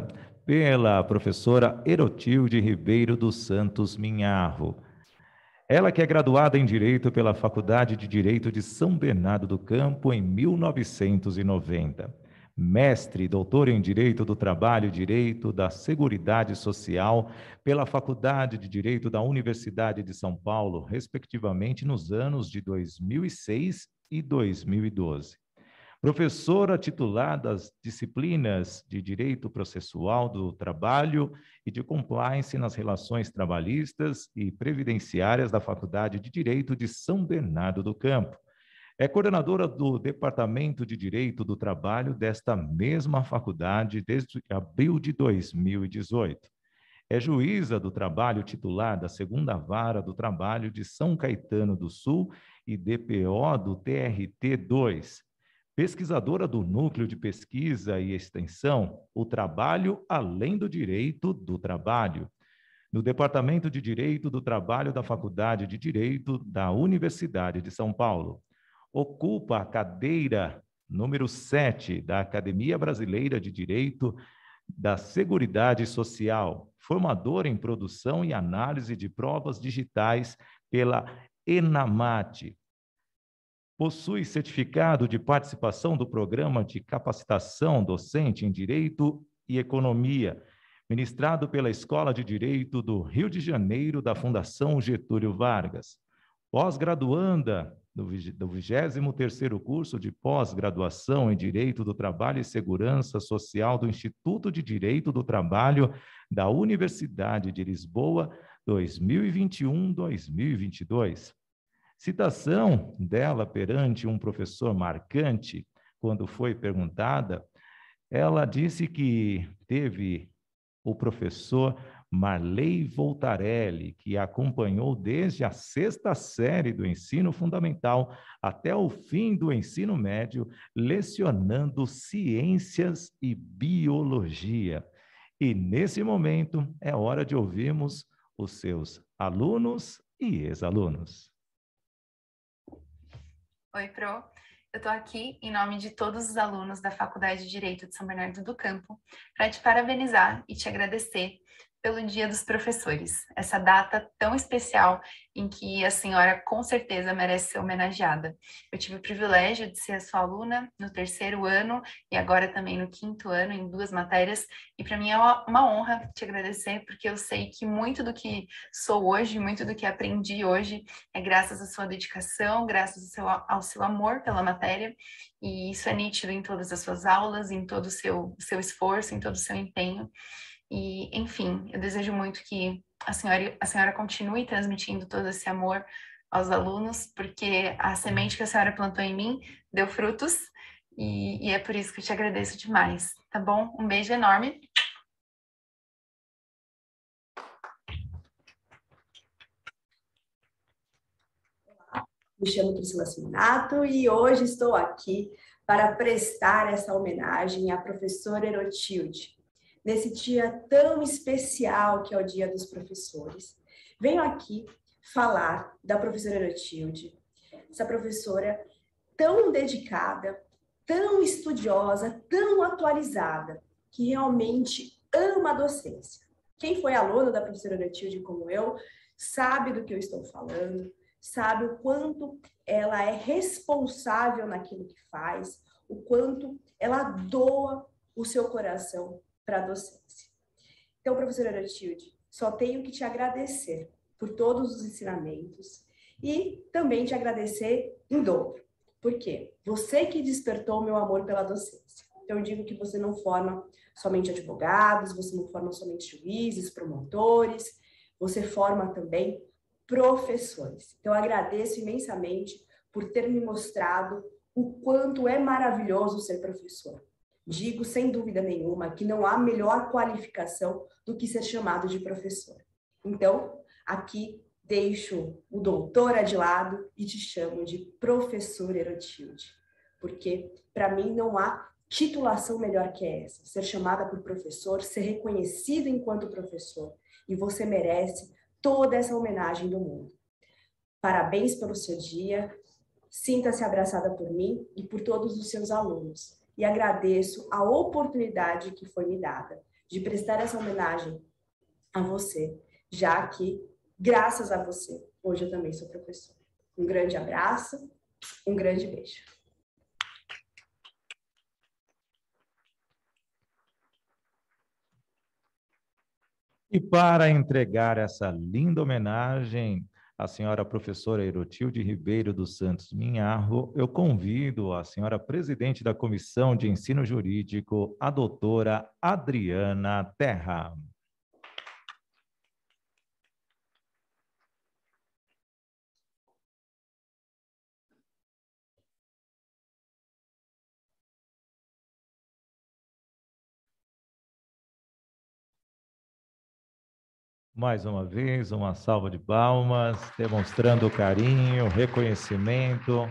pela professora Herotilde Ribeiro dos Santos Minharro. Ela que é graduada em Direito pela Faculdade de Direito de São Bernardo do Campo em mil novecentos e noventa. Mestre e doutor em Direito do Trabalho e Direito da Seguridade Social pela Faculdade de Direito da Universidade de São Paulo, respectivamente nos anos de dois mil e seis e dois mil e doze. Professora titular das disciplinas de Direito Processual do Trabalho e de Compliance nas Relações Trabalhistas e Previdenciárias da Faculdade de Direito de São Bernardo do Campo. É coordenadora do Departamento de Direito do Trabalho desta mesma faculdade desde abril de dois mil e dezoito. É juíza do trabalho titular da Segunda Vara do Trabalho de São Caetano do Sul e D P O do T R T dois. Pesquisadora do Núcleo de Pesquisa e Extensão, o Trabalho Além do Direito do Trabalho, no Departamento de Direito do Trabalho da Faculdade de Direito da Universidade de São Paulo. Ocupa a cadeira número sete da Academia Brasileira de Direito da Seguridade Social, formadora em produção e análise de provas digitais pela ENAMAT. Possui certificado de participação do Programa de Capacitação Docente em Direito e Economia, ministrado pela Escola de Direito do Rio de Janeiro da Fundação Getúlio Vargas. Pós-graduanda do vigésimo terceiro curso de pós-graduação em Direito do Trabalho e Segurança Social do Instituto de Direito do Trabalho da Universidade de Lisboa, dois mil e vinte e um a dois mil e vinte e dois. Citação dela perante um professor marcante, quando foi perguntada, ela disse que teve o professor Marley Voltarelli, que a acompanhou desde a sexta série do ensino fundamental até o fim do ensino médio, lecionando ciências e biologia. E nesse momento é hora de ouvirmos os seus alunos e ex-alunos. Oi, Pro. Eu estou aqui em nome de todos os alunos da Faculdade de Direito de São Bernardo do Campo para te parabenizar e te agradecer pelo Dia dos Professores, essa data tão especial em que a senhora com certeza merece ser homenageada. Eu tive o privilégio de ser a sua aluna no terceiro ano e agora também no quinto ano, em duas matérias, e para mim é uma, uma honra te agradecer, porque eu sei que muito do que sou hoje, muito do que aprendi hoje é graças à sua dedicação, graças ao seu, ao seu amor pela matéria, e isso é nítido em todas as suas aulas, em todo o seu, seu esforço, em todo o seu empenho. E, enfim, eu desejo muito que a senhora, a senhora continue transmitindo todo esse amor aos alunos, porque a semente que a senhora plantou em mim deu frutos, e, e é por isso que eu te agradeço demais, tá bom? Um beijo enorme. Me chamo Priscila Siminato e hoje estou aqui para prestar essa homenagem à professora Herotilde. Nesse dia tão especial que é o Dia dos Professores, venho aqui falar da professora Herotilde, essa professora tão dedicada, tão estudiosa, tão atualizada, que realmente ama a docência. Quem foi aluno da professora Herotilde como eu, sabe do que eu estou falando, sabe o quanto ela é responsável naquilo que faz, o quanto ela doa o seu coração para a docência. Então, professora Herotilde, só tenho que te agradecer por todos os ensinamentos e também te agradecer em dobro. Por quê? Você que despertou o meu amor pela docência. Então, eu digo que você não forma somente advogados, você não forma somente juízes, promotores, você forma também professores. Então, eu agradeço imensamente por ter me mostrado o quanto é maravilhoso ser professor. Digo, sem dúvida nenhuma, que não há melhor qualificação do que ser chamado de professor. Então, aqui deixo o doutora de lado e te chamo de professora Herotilde, porque, para mim, não há titulação melhor que essa. Ser chamada por professor, ser reconhecido enquanto professor. E você merece toda essa homenagem do mundo. Parabéns pelo seu dia, sinta-se abraçada por mim e por todos os seus alunos. E agradeço a oportunidade que foi me dada de prestar essa homenagem a você, já que, graças a você, hoje eu também sou professora. Um grande abraço, um grande beijo. E para entregar essa linda homenagem à senhora professora Herotilde Ribeiro dos Santos Minharro, eu convido a senhora presidente da Comissão de Ensino Jurídico, a doutora Adriana Terra. Mais uma vez, uma salva de palmas, demonstrando carinho, reconhecimento.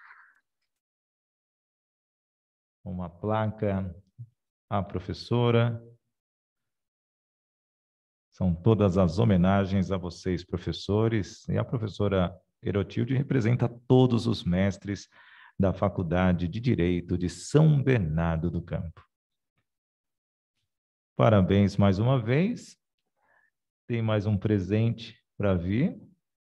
Uma placa à professora. São todas as homenagens a vocês, professores. E a professora Herotilde representa todos os mestres da Faculdade de Direito de São Bernardo do Campo. Parabéns mais uma vez. Tem mais um presente para vir.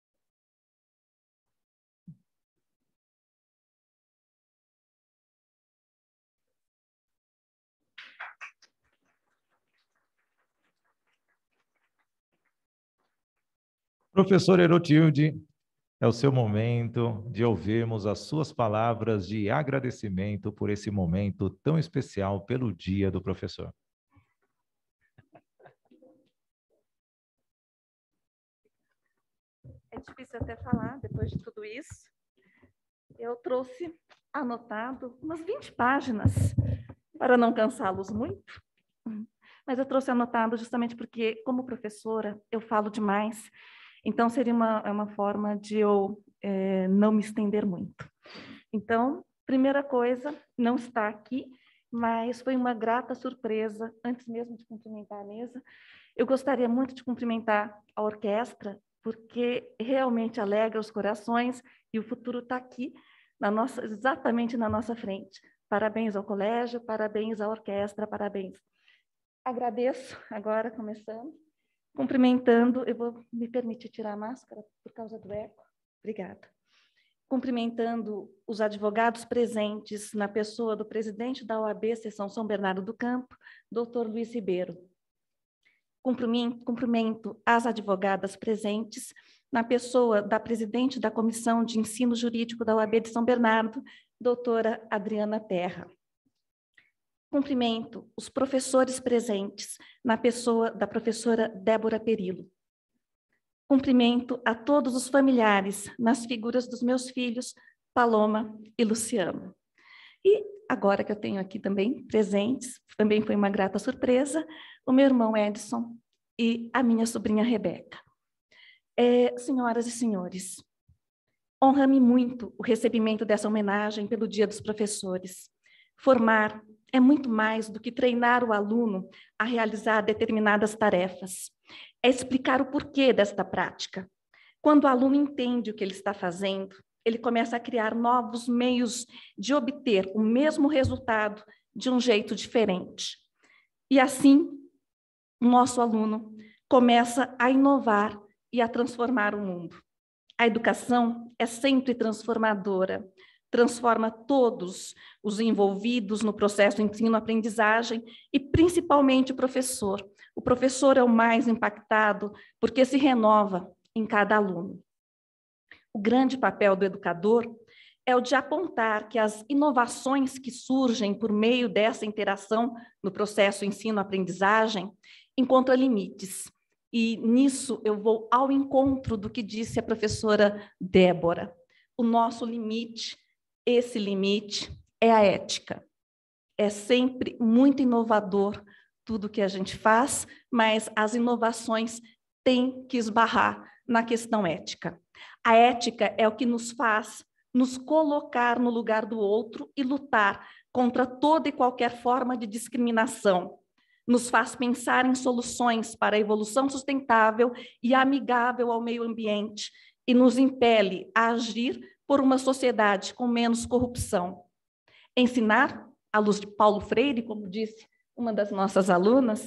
Professor Herotilde, é o seu momento de ouvirmos as suas palavras de agradecimento por esse momento tão especial pelo Dia do Professor. É difícil até falar depois de tudo isso. Eu trouxe anotado umas vinte páginas, para não cansá-los muito, mas eu trouxe anotado justamente porque, como professora, eu falo demais, então seria uma, uma forma de eu é, não me estender muito. Então, primeira coisa, não está aqui, mas foi uma grata surpresa, antes mesmo de cumprimentar a mesa, eu gostaria muito de cumprimentar a orquestra, porque realmente alegra os corações e o futuro está aqui, na nossa, exatamente na nossa frente. Parabéns ao colégio, parabéns à orquestra, parabéns. Agradeço, agora começando, cumprimentando, eu vou me permitir tirar a máscara por causa do eco. Obrigada. Cumprimentando os advogados presentes na pessoa do presidente da O A B, Seção São Bernardo do Campo, doutor Luiz Ribeiro. Cumprimento, cumprimento as advogadas presentes na pessoa da presidente da Comissão de Ensino Jurídico da O A B de São Bernardo, doutora Adriana Terra. Cumprimento os professores presentes na pessoa da professora Débora Perillo. Cumprimento a todos os familiares nas figuras dos meus filhos, Paloma e Luciano. E agora que eu tenho aqui também presentes, também foi uma grata surpresa, o meu irmão Edson e a minha sobrinha Rebeca. É, senhoras e senhores, honra-me muito o recebimento dessa homenagem pelo Dia dos Professores. Formar é muito mais do que treinar o aluno a realizar determinadas tarefas. É explicar o porquê desta prática. Quando o aluno entende o que ele está fazendo, ele começa a criar novos meios de obter o mesmo resultado de um jeito diferente. E assim, o nosso aluno começa a inovar e a transformar o mundo. A educação é sempre transformadora, transforma todos os envolvidos no processo de ensino-aprendizagem e principalmente o professor. O professor é o mais impactado porque se renova em cada aluno. O grande papel do educador é o de apontar que as inovações que surgem por meio dessa interação no processo ensino-aprendizagem encontram limites. E nisso eu vou ao encontro do que disse a professora Débora. O nosso limite, esse limite, é a ética. É sempre muito inovador tudo que a gente faz, mas as inovações têm que esbarrar na questão ética. A ética é o que nos faz nos colocar no lugar do outro e lutar contra toda e qualquer forma de discriminação. Nos faz pensar em soluções para a evolução sustentável e amigável ao meio ambiente e nos impele a agir por uma sociedade com menos corrupção. Ensinar, à luz de Paulo Freire, como disse uma das nossas alunas,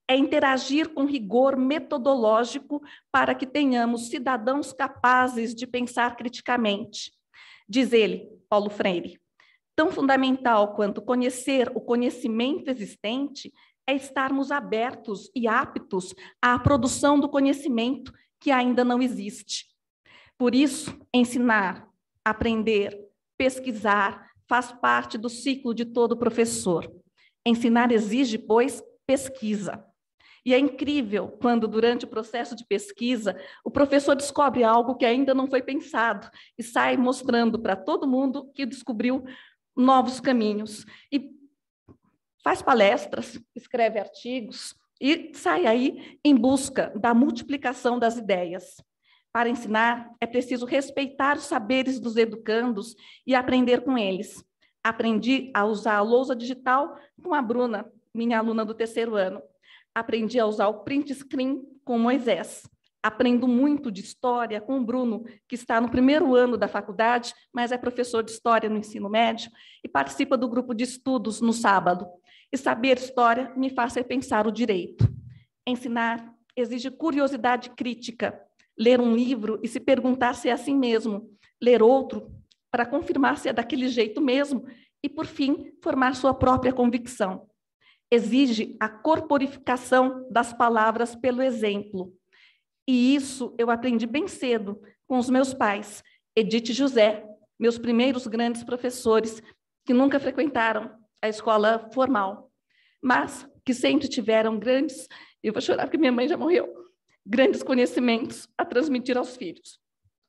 é interagir com rigor metodológico para que tenhamos cidadãos capazes de pensar criticamente. Diz ele, Paulo Freire, tão fundamental quanto conhecer o conhecimento existente é estarmos abertos e aptos à produção do conhecimento que ainda não existe. Por isso, ensinar, aprender, pesquisar faz parte do ciclo de todo professor. Ensinar exige, pois, pesquisa. E é incrível quando, durante o processo de pesquisa, o professor descobre algo que ainda não foi pensado e sai mostrando para todo mundo que descobriu novos caminhos. E faz palestras, escreve artigos e sai aí em busca da multiplicação das ideias. Para ensinar, é preciso respeitar os saberes dos educandos e aprender com eles. Aprendi a usar a lousa digital com a Bruna, minha aluna do terceiro ano. Aprendi a usar o print screen com Moisés. Aprendo muito de história com o Bruno, que está no primeiro ano da faculdade, mas é professor de história no ensino médio e participa do grupo de estudos no sábado. E saber história me faz repensar o direito. Ensinar exige curiosidade crítica. Ler um livro e se perguntar se é assim mesmo. Ler outro para confirmar se é daquele jeito mesmo e, por fim, formar sua própria convicção. Exige a corporificação das palavras pelo exemplo. E isso eu aprendi bem cedo com os meus pais, Edith e José, meus primeiros grandes professores, que nunca frequentaram a escola formal, mas que sempre tiveram grandes, eu vou chorar porque minha mãe já morreu, grandes conhecimentos a transmitir aos filhos.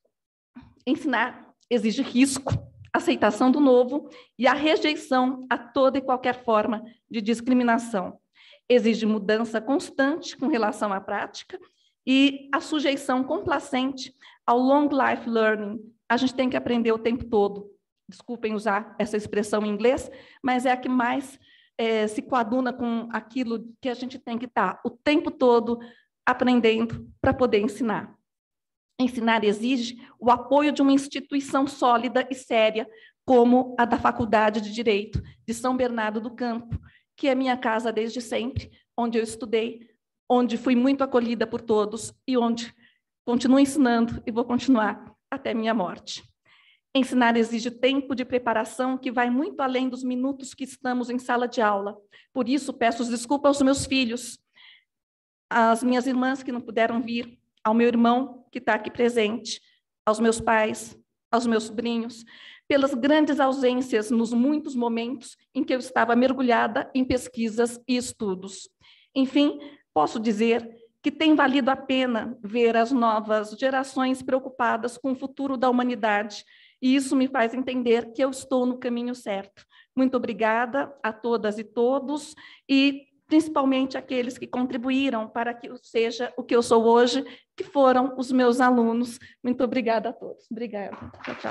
Ensinar exige risco, aceitação do novo e a rejeição a toda e qualquer forma de discriminação. Exige mudança constante com relação à prática e a sujeição complacente ao long life learning. A gente tem que aprender o tempo todo. Desculpem usar essa expressão em inglês, mas é a que mais é, se coaduna com aquilo que a gente tem que estar o tempo todo aprendendo para poder ensinar. Ensinar exige o apoio de uma instituição sólida e séria, como a da Faculdade de Direito de São Bernardo do Campo, que é minha casa desde sempre, onde eu estudei, onde fui muito acolhida por todos e onde continuo ensinando e vou continuar até minha morte. Ensinar exige tempo de preparação que vai muito além dos minutos que estamos em sala de aula. Por isso, peço desculpas aos meus filhos, às minhas irmãs que não puderam vir, ao meu irmão, que está aqui presente, aos meus pais, aos meus sobrinhos, pelas grandes ausências nos muitos momentos em que eu estava mergulhada em pesquisas e estudos. Enfim, posso dizer que tem valido a pena ver as novas gerações preocupadas com o futuro da humanidade, e isso me faz entender que eu estou no caminho certo. Muito obrigada a todas e todos, e principalmente aqueles que contribuíram para que eu seja o que eu sou hoje, que foram os meus alunos. Muito obrigada a todos. Obrigada. Tchau, tchau.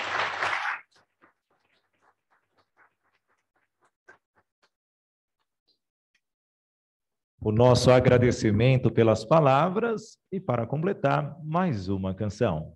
O nosso agradecimento pelas palavras e, para completar, mais uma canção.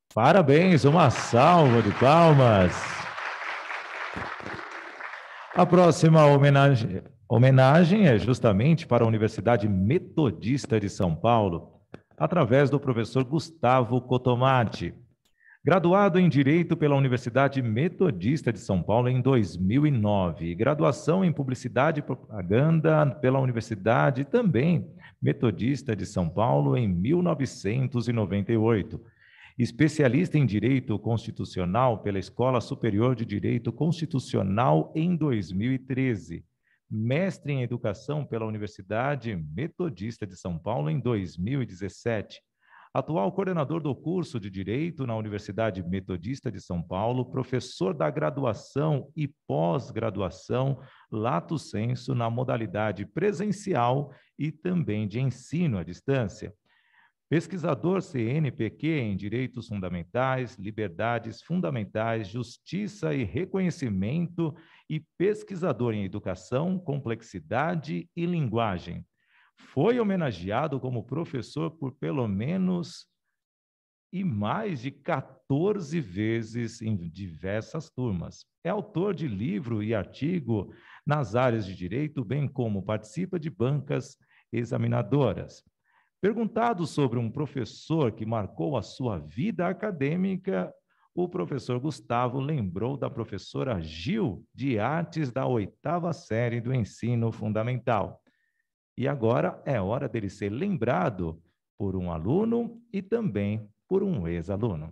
Parabéns, uma salva de palmas. A próxima homenagem, homenagem é justamente para a Universidade Metodista de São Paulo, através do professor Gustavo Cotomati. Graduado em Direito pela Universidade Metodista de São Paulo em dois mil e nove, graduação em Publicidade e Propaganda pela Universidade também Metodista de São Paulo em mil novecentos e noventa e oito. Especialista em Direito Constitucional pela Escola Superior de Direito Constitucional em dois mil e treze. Mestre em Educação pela Universidade Metodista de São Paulo em dois mil e dezessete. Atual coordenador do curso de Direito na Universidade Metodista de São Paulo, professor da graduação e pós-graduação lato sensu na modalidade presencial e também de ensino à distância. Pesquisador C N P Q em Direitos Fundamentais, Liberdades Fundamentais, Justiça e Reconhecimento e pesquisador em Educação, Complexidade e Linguagem. Foi homenageado como professor por pelo menos e mais de quatorze vezes em diversas turmas. É autor de livro e artigo nas áreas de direito, bem como participa de bancas examinadoras. Perguntado sobre um professor que marcou a sua vida acadêmica, o professor Gustavo lembrou da professora Gil de Artes da oitava série do ensino fundamental. E agora é hora dele ser lembrado por um aluno e também por um ex-aluno.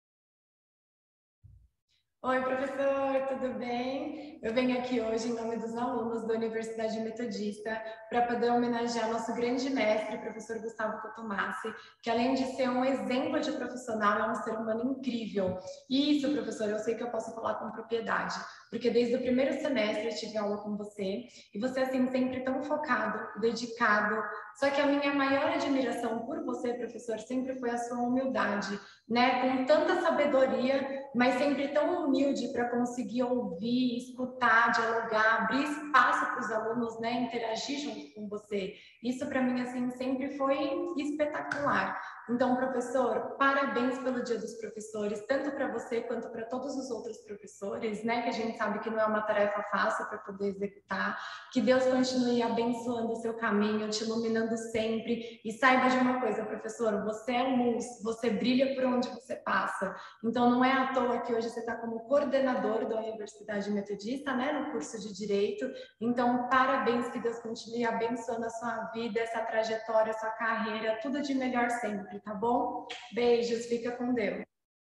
Oi, professor, tudo bem? Eu venho aqui hoje em nome dos alunos da Universidade Metodista para poder homenagear nosso grande mestre, professor Gustavo Cotomati, que além de ser um exemplo de profissional, é um ser humano incrível. E isso, professor, eu sei que eu posso falar com propriedade, porque desde o primeiro semestre eu tive aula com você, e você, assim, sempre tão focado, dedicado. Só que a minha maior admiração por você, professor, sempre foi a sua humildade, né? Com tanta sabedoria, mas sempre tão humilde para conseguir ouvir, escutar, dialogar, abrir espaço para os alunos, né? Interagir junto com você. Isso, para mim, assim, sempre foi espetacular. Então, professor, parabéns pelo Dia dos Professores, tanto para você quanto para todos os outros professores, né? Que a gente sabe que não é uma tarefa fácil para poder executar. Que Deus continue abençoando o seu caminho, te iluminando sempre. E saiba de uma coisa, professor, você é luz, você brilha por onde você passa. Então, não é à toa que hoje você está como coordenador da Universidade Metodista, né? No curso de Direito. Então, parabéns, que Deus continue abençoando a sua vida, essa trajetória, a sua carreira, tudo de melhor sempre. Tá bom? Beijos, fica com Deus.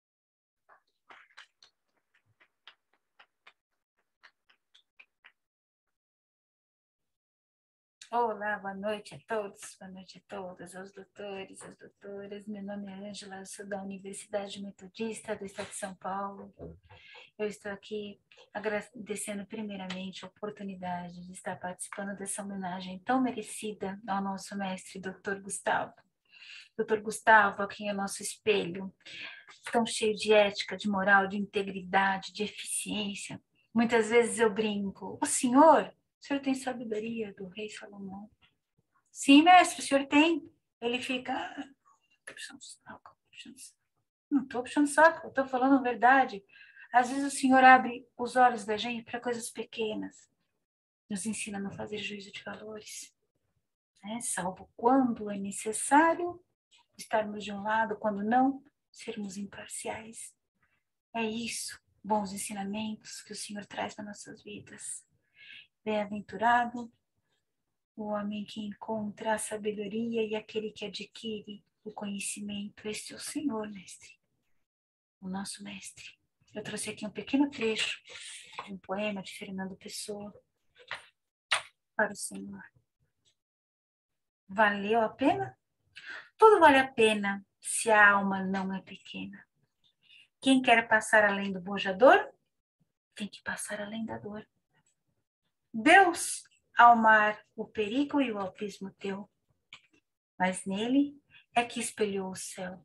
Olá, boa noite a todos, boa noite a todas, aos doutores, às doutoras. Meu nome é Ângela, eu sou da Universidade Metodista do Estado de São Paulo. Eu estou aqui agradecendo primeiramente a oportunidade de estar participando dessa homenagem tão merecida ao nosso mestre, doutor Gustavo. doutor Gustavo, quem é nosso espelho, tão cheio de ética, de moral, de integridade, de eficiência. Muitas vezes eu brinco, o senhor, o senhor tem sabedoria do rei Salomão? Sim, mestre, o senhor tem. Ele fica, ah, tô puxando saco, puxando saco. Não estou puxando saco, eu estou falando a verdade. Às vezes o senhor abre os olhos da gente para coisas pequenas, nos ensina a não fazer juízo de valores, né? Salvo quando é necessário estarmos de um lado, quando não, sermos imparciais. É isso, bons ensinamentos que o Senhor traz para nossas vidas. Bem-aventurado o homem que encontra a sabedoria e aquele que adquire o conhecimento. Este é o Senhor, mestre, o nosso mestre. Eu trouxe aqui um pequeno trecho de um poema de Fernando Pessoa para o Senhor. Valeu a pena? Tudo vale a pena se a alma não é pequena. Quem quer passar além do bojador, tem que passar além da dor. Deus, ao mar, o perigo e o alpismo teu, mas nele é que espelhou o céu.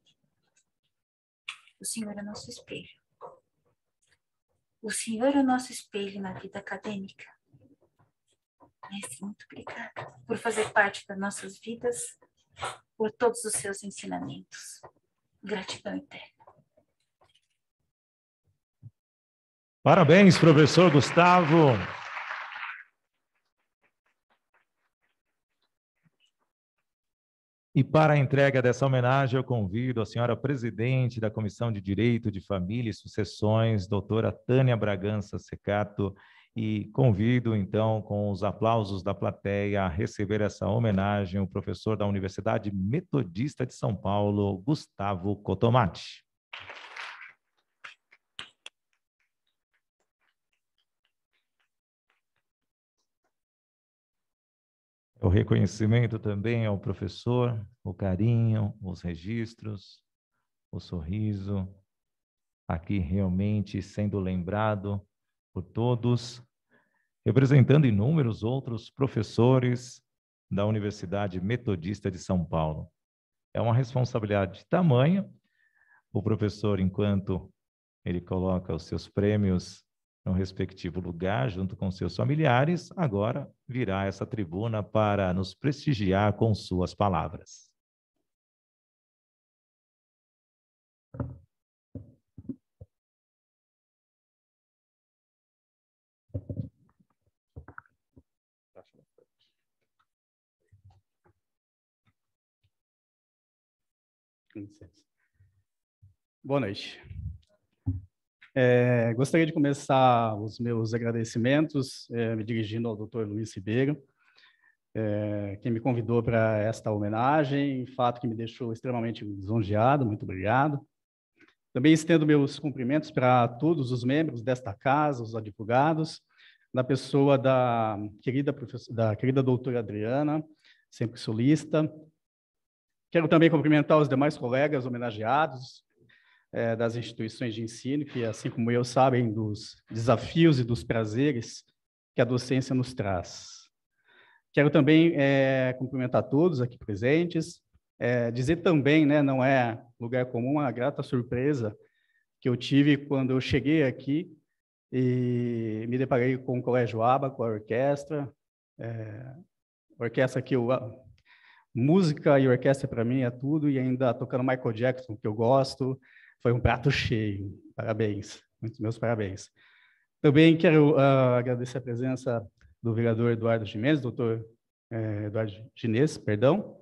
O Senhor é nosso espelho. O Senhor é o nosso espelho na vida acadêmica. Mestre, muito obrigada por fazer parte das nossas vidas, por todos os seus ensinamentos. Gratidão eterna. Parabéns, professor Gustavo. E para a entrega dessa homenagem, eu convido a senhora presidente da Comissão de Direito de Família e Sucessões, doutora Tânia Bragança Secato, e convido, então, com os aplausos da plateia, a receber essa homenagem o professor da Universidade Metodista de São Paulo, Gustavo Cotomati. O reconhecimento também ao professor, o carinho, os registros, o sorriso, aqui realmente sendo lembrado por todos, representando inúmeros outros professores da Universidade Metodista de São Paulo. É uma responsabilidade tamanha, o professor, enquanto ele coloca os seus prêmios no respectivo lugar, junto com seus familiares, agora virá essa tribuna para nos prestigiar com suas palavras. Com licença. Boa noite. É, gostaria de começar os meus agradecimentos é, me dirigindo ao doutor Luiz Ribeiro, é, que me convidou para esta homenagem, fato que me deixou extremamente lisonjeado, muito obrigado. Também estendo meus cumprimentos para todos os membros desta casa, os advogados, na pessoa da querida, da querida doutora Adriana, sempre solista. Quero também cumprimentar os demais colegas homenageados, É, das instituições de ensino, que, assim como eu, sabem dos desafios e dos prazeres que a docência nos traz. Quero também é, cumprimentar todos aqui presentes, é, dizer também, né, não é lugar comum, a grata surpresa que eu tive quando eu cheguei aqui e me deparei com o Colégio Aba, com a orquestra, é, orquestra que eu... Música e orquestra, para mim, é tudo, e ainda tocando Michael Jackson, que eu gosto. Foi um prato cheio. Parabéns. Muitos meus parabéns. Também quero uh, agradecer a presença do vereador Eduardo Gimenez, doutor eh, Eduardo Ginês, perdão.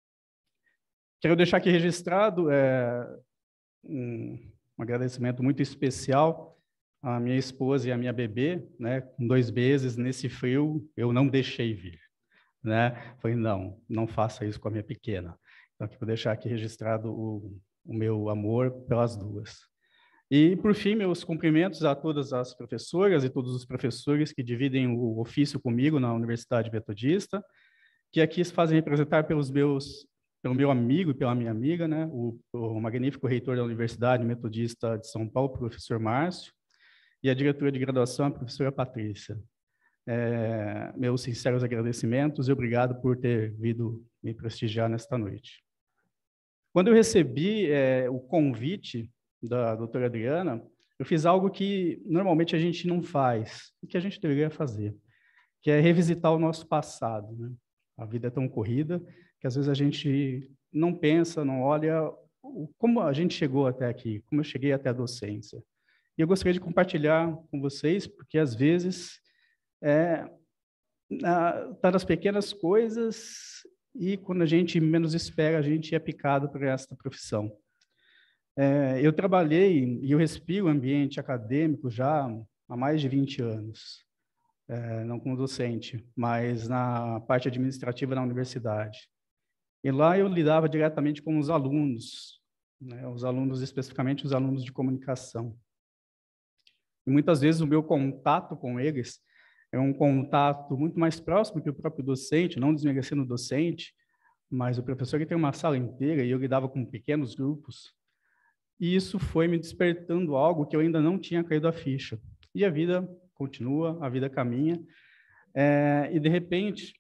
Quero deixar aqui registrado é, um, um agradecimento muito especial à minha esposa e à minha bebê, né? Com dois meses, nesse frio, eu não deixei vir, né? Falei, não, não faça isso com a minha pequena. Então, aqui vou deixar aqui registrado o o meu amor pelas duas. E, por fim, meus cumprimentos a todas as professoras e todos os professores que dividem o ofício comigo na Universidade Metodista, que aqui se fazem representar pelos meus, pelo meu amigo e pela minha amiga, né, o, o magnífico reitor da Universidade Metodista de São Paulo, professor Márcio, e a diretora de graduação, a professora Patrícia. É, meus sinceros agradecimentos e obrigado por ter vindo me prestigiar nesta noite. Quando eu recebi é, o convite da doutora Adriana, eu fiz algo que normalmente a gente não faz, e que a gente deveria fazer, que é revisitar o nosso passado, né? A vida é tão corrida que às vezes a gente não pensa, não olha como a gente chegou até aqui, como eu cheguei até a docência. E eu gostaria de compartilhar com vocês, porque às vezes é, tá nas pequenas coisas. E quando a gente menos espera, a gente é picado por esta profissão. É, eu trabalhei e eu respiro o ambiente acadêmico já há mais de vinte anos, é, não como docente, mas na parte administrativa da universidade. E lá eu lidava diretamente com os alunos, né, os alunos, especificamente os alunos de comunicação. E muitas vezes o meu contato com eles é um contato muito mais próximo que o próprio docente, não desmerecendo o docente, mas o professor que tem uma sala inteira e eu lidava com pequenos grupos. E isso foi me despertando algo que eu ainda não tinha caído a ficha. E a vida continua, a vida caminha. É, e, de repente,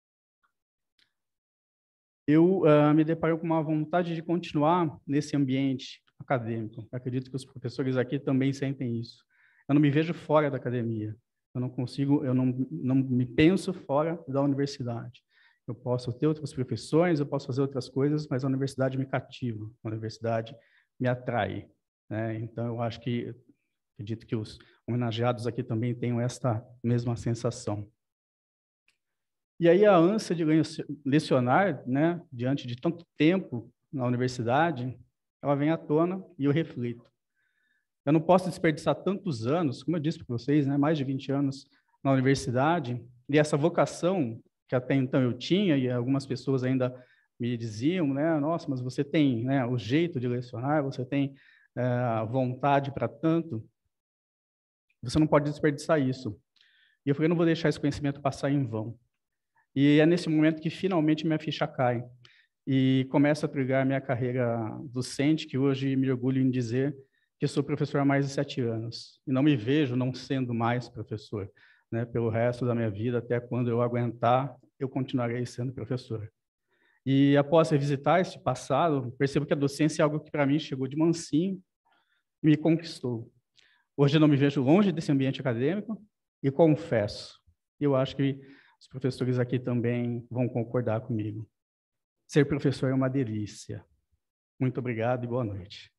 eu uh, me deparo com uma vontade de continuar nesse ambiente acadêmico. Eu acredito que os professores aqui também sentem isso. Eu não me vejo fora da academia. Eu não consigo, eu não, não me penso fora da universidade. Eu posso ter outras profissões, eu posso fazer outras coisas, mas a universidade me cativa, a universidade me atrai, né? Então, eu acho que Acredito que os homenageados aqui também tenham esta mesma sensação. E aí a ânsia de lecionar, né, diante de tanto tempo na universidade, ela vem à tona e eu reflito. Eu não posso desperdiçar tantos anos, como eu disse para vocês, né, mais de vinte anos na universidade, e essa vocação que até então eu tinha, e algumas pessoas ainda me diziam, né, nossa, mas você tem, né, o jeito de lecionar, você tem é, a vontade para tanto, você não pode desperdiçar isso. E eu falei, eu não vou deixar esse conhecimento passar em vão. E é nesse momento que finalmente minha ficha cai e começa a trilhar minha carreira docente, que hoje me orgulho em dizer que eu sou professor há mais de sete anos. E não me vejo não sendo mais professor, né? Pelo resto da minha vida, até quando eu aguentar, eu continuarei sendo professor. E após revisitar esse passado, percebo que a docência é algo que para mim chegou de mansinho e me conquistou. Hoje eu não me vejo longe desse ambiente acadêmico e confesso, eu acho que os professores aqui também vão concordar comigo. Ser professor é uma delícia. Muito obrigado e boa noite.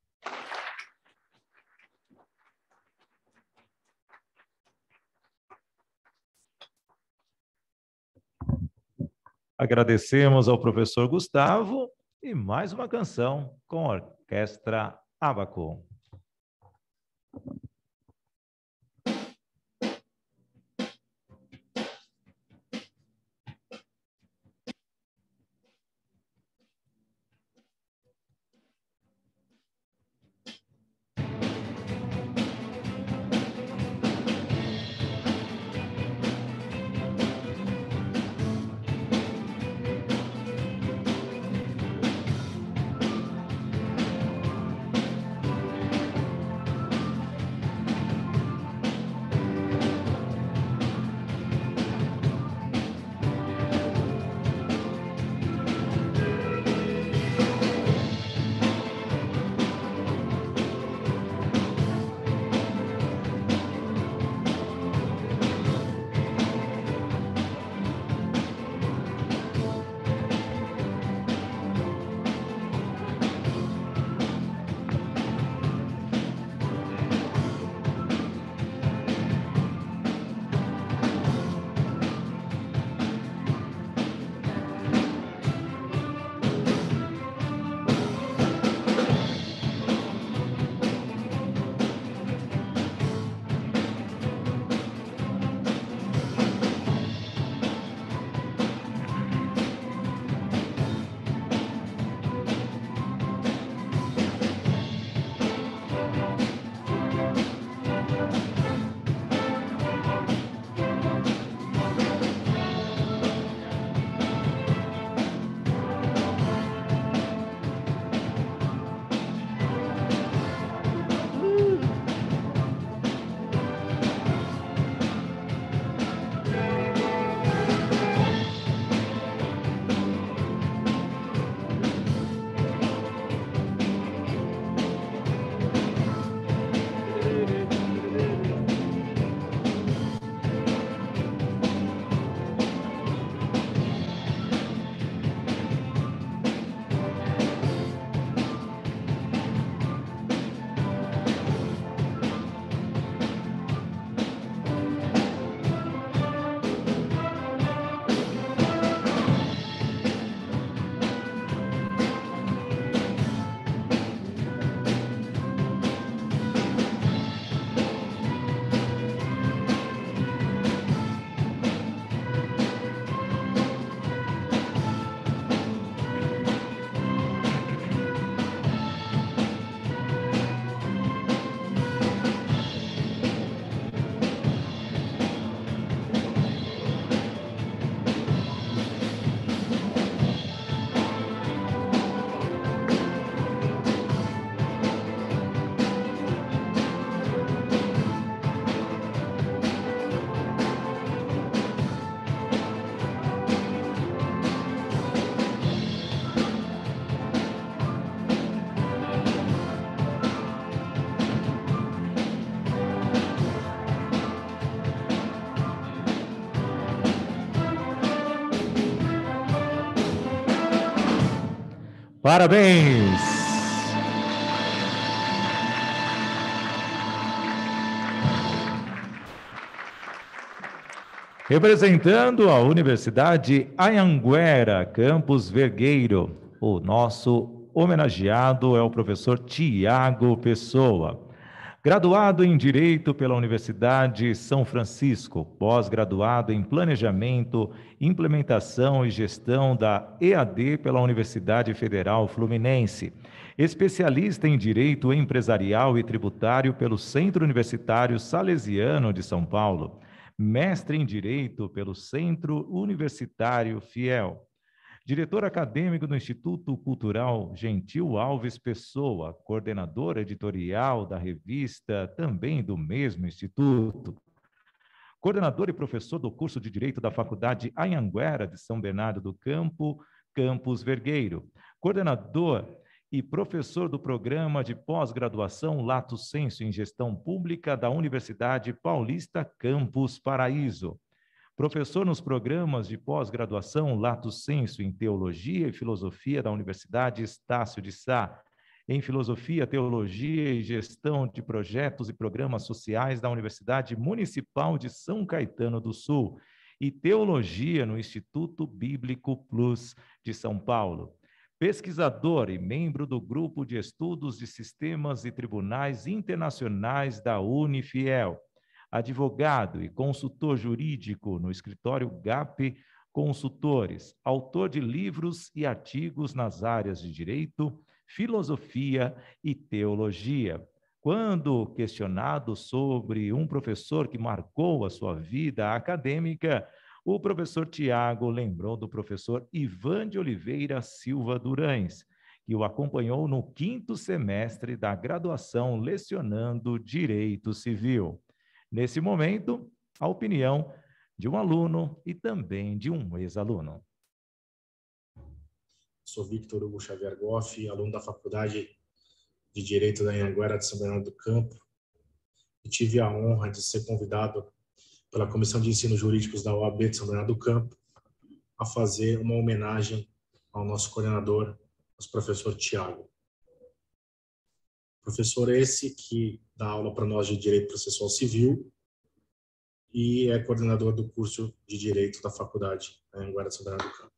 Agradecemos ao professor Gustavo e mais uma canção com a Orquestra Abaco. Parabéns! Representando a Universidade Anhanguera, Campus Vergueiro, o nosso homenageado é o professor Tiago Pessoa. Graduado em Direito pela Universidade São Francisco, pós-graduado em Planejamento, Implementação e Gestão da E A D pela Universidade Federal Fluminense. Especialista em Direito Empresarial e Tributário pelo Centro Universitário Salesiano de São Paulo. Mestre em Direito pelo Centro Universitário Fiel. Diretor acadêmico do Instituto Cultural Gentil Alves Pessoa, coordenador editorial da revista, também do mesmo instituto. Coordenador e professor do curso de Direito da Faculdade Anhanguera de São Bernardo do Campo, Campus Vergueiro. Coordenador e professor do programa de pós-graduação Lato Sensu em Gestão Pública da Universidade Paulista Campus Paraíso. Professor nos programas de pós-graduação Lato Sensu em Teologia e Filosofia da Universidade Estácio de Sá, em Filosofia, Teologia e Gestão de Projetos e Programas Sociais da Universidade Municipal de São Caetano do Sul e Teologia no Instituto Bíblico Plus de São Paulo. Pesquisador e membro do Grupo de Estudos de Sistemas e Tribunais Internacionais da Unifiel. Advogado e consultor jurídico no escritório G A P Consultores, autor de livros e artigos nas áreas de Direito, Filosofia e Teologia. Quando questionado sobre um professor que marcou a sua vida acadêmica, o professor Tiago lembrou do professor Ivan de Oliveira Silva Durães, que o acompanhou no quinto semestre da graduação lecionando Direito Civil. Nesse momento, a opinião de um aluno e também de um ex-aluno. Sou Victor Hugo Xavier Goff, aluno da Faculdade de Direito da Anhanguera de São Bernardo do Campo, e tive a honra de ser convidado pela Comissão de Ensino Jurídicos da O A B de São Bernardo do Campo a fazer uma homenagem ao nosso coordenador, nosso professor Tiago. Professor esse que dá aula para nós de Direito Processual Civil e é coordenador do curso de Direito da Faculdade Anhanguera de São Bernardo do Campo.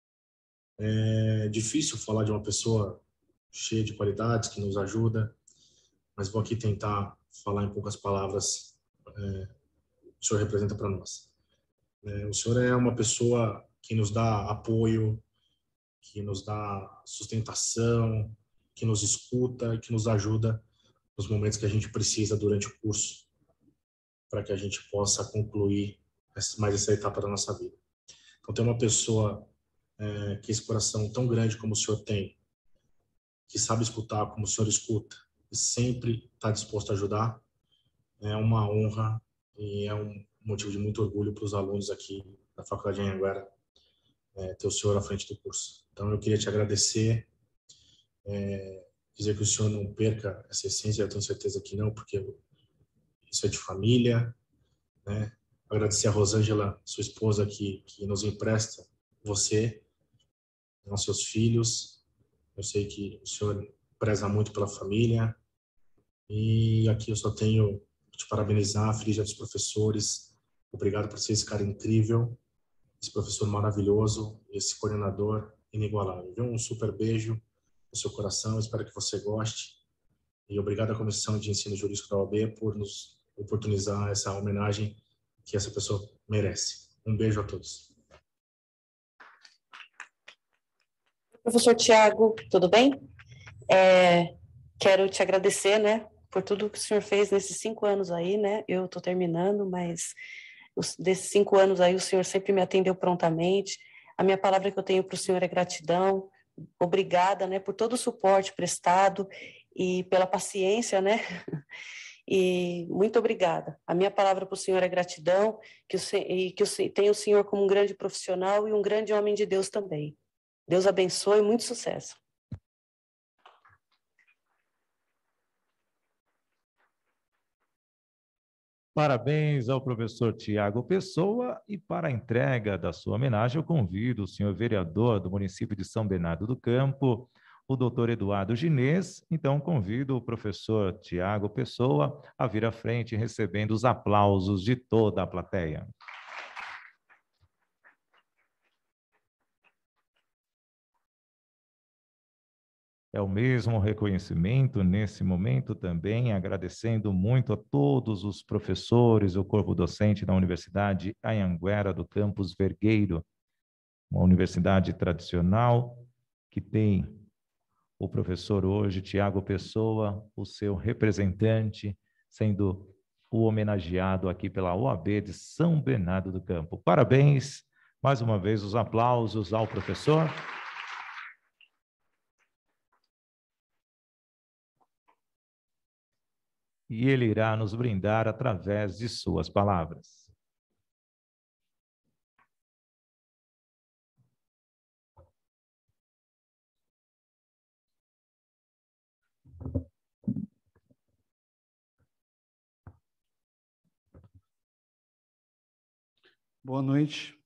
É difícil falar de uma pessoa cheia de qualidades, que nos ajuda, mas vou aqui tentar falar em poucas palavras é, o senhor representa para nós. É, o senhor é uma pessoa que nos dá apoio, que nos dá sustentação, que nos escuta e que nos ajuda nos momentos que a gente precisa durante o curso, para que a gente possa concluir mais essa etapa da nossa vida. Então, ter uma pessoa é, que esse coração tão grande como o senhor tem, que sabe escutar como o senhor escuta, e sempre está disposto a ajudar, é uma honra e é um motivo de muito orgulho para os alunos aqui da Faculdade de Anhanguera é, ter o senhor à frente do curso. Então, eu queria te agradecer, é, dizer que o senhor não perca essa essência, eu tenho certeza que não, porque isso é de família, né? Agradecer a Rosângela, sua esposa, que, que nos empresta você, aos seus filhos. Eu sei que o senhor preza muito pela família. E aqui eu só tenho que te parabenizar, feliz dia dos professores. Obrigado por ser esse cara incrível, esse professor maravilhoso, esse coordenador inigualável. Um super beijo no seu coração, espero que você goste. E obrigado à Comissão de Ensino Jurídico da O A B por nos oportunizar essa homenagem que essa pessoa merece. Um beijo a todos. Professor Tiago, tudo bem? É, quero te agradecer, né, por tudo que o senhor fez nesses cinco anos aí, né? Eu estou terminando, mas os, desses cinco anos aí o senhor sempre me atendeu prontamente. A minha palavra que eu tenho para o senhor é gratidão. Obrigada, né, por todo o suporte prestado e pela paciência, né? E muito obrigada. A minha palavra para o senhor é gratidão, que o, e que o, tenha o senhor como um grande profissional e um grande homem de Deus também. Deus abençoe e muito sucesso. Parabéns ao professor Tiago Pessoa, e para a entrega da sua homenagem eu convido o senhor vereador do município de São Bernardo do Campo, o doutor Eduardo Ginês. Então convido o professor Tiago Pessoa a vir à frente recebendo os aplausos de toda a plateia. É o mesmo reconhecimento nesse momento também, agradecendo muito a todos os professores, o corpo docente da Universidade Anhanguera do campus Vergueiro, uma universidade tradicional que tem o professor hoje, Tiago Pessoa, o seu representante, sendo o homenageado aqui pela O A B de São Bernardo do Campo. Parabéns, mais uma vez os aplausos ao professor. E ele irá nos brindar através de suas palavras. Boa noite.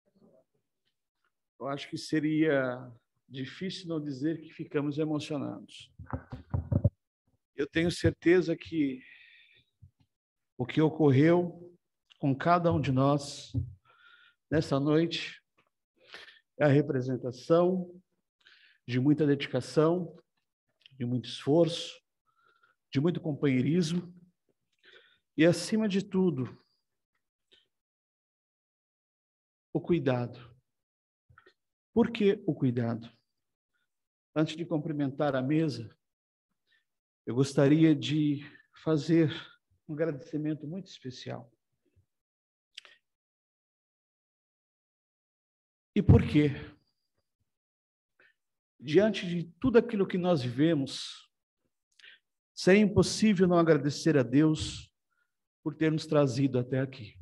Eu acho que seria difícil não dizer que ficamos emocionados. Eu tenho certeza que o que ocorreu com cada um de nós nessa noite é a representação de muita dedicação, de muito esforço, de muito companheirismo e, acima de tudo, o cuidado. Por que o cuidado? Antes de cumprimentar a mesa, eu gostaria de fazer um agradecimento muito especial. E por quê? Diante de tudo aquilo que nós vivemos, seria impossível não agradecer a Deus por ter nos trazido até aqui.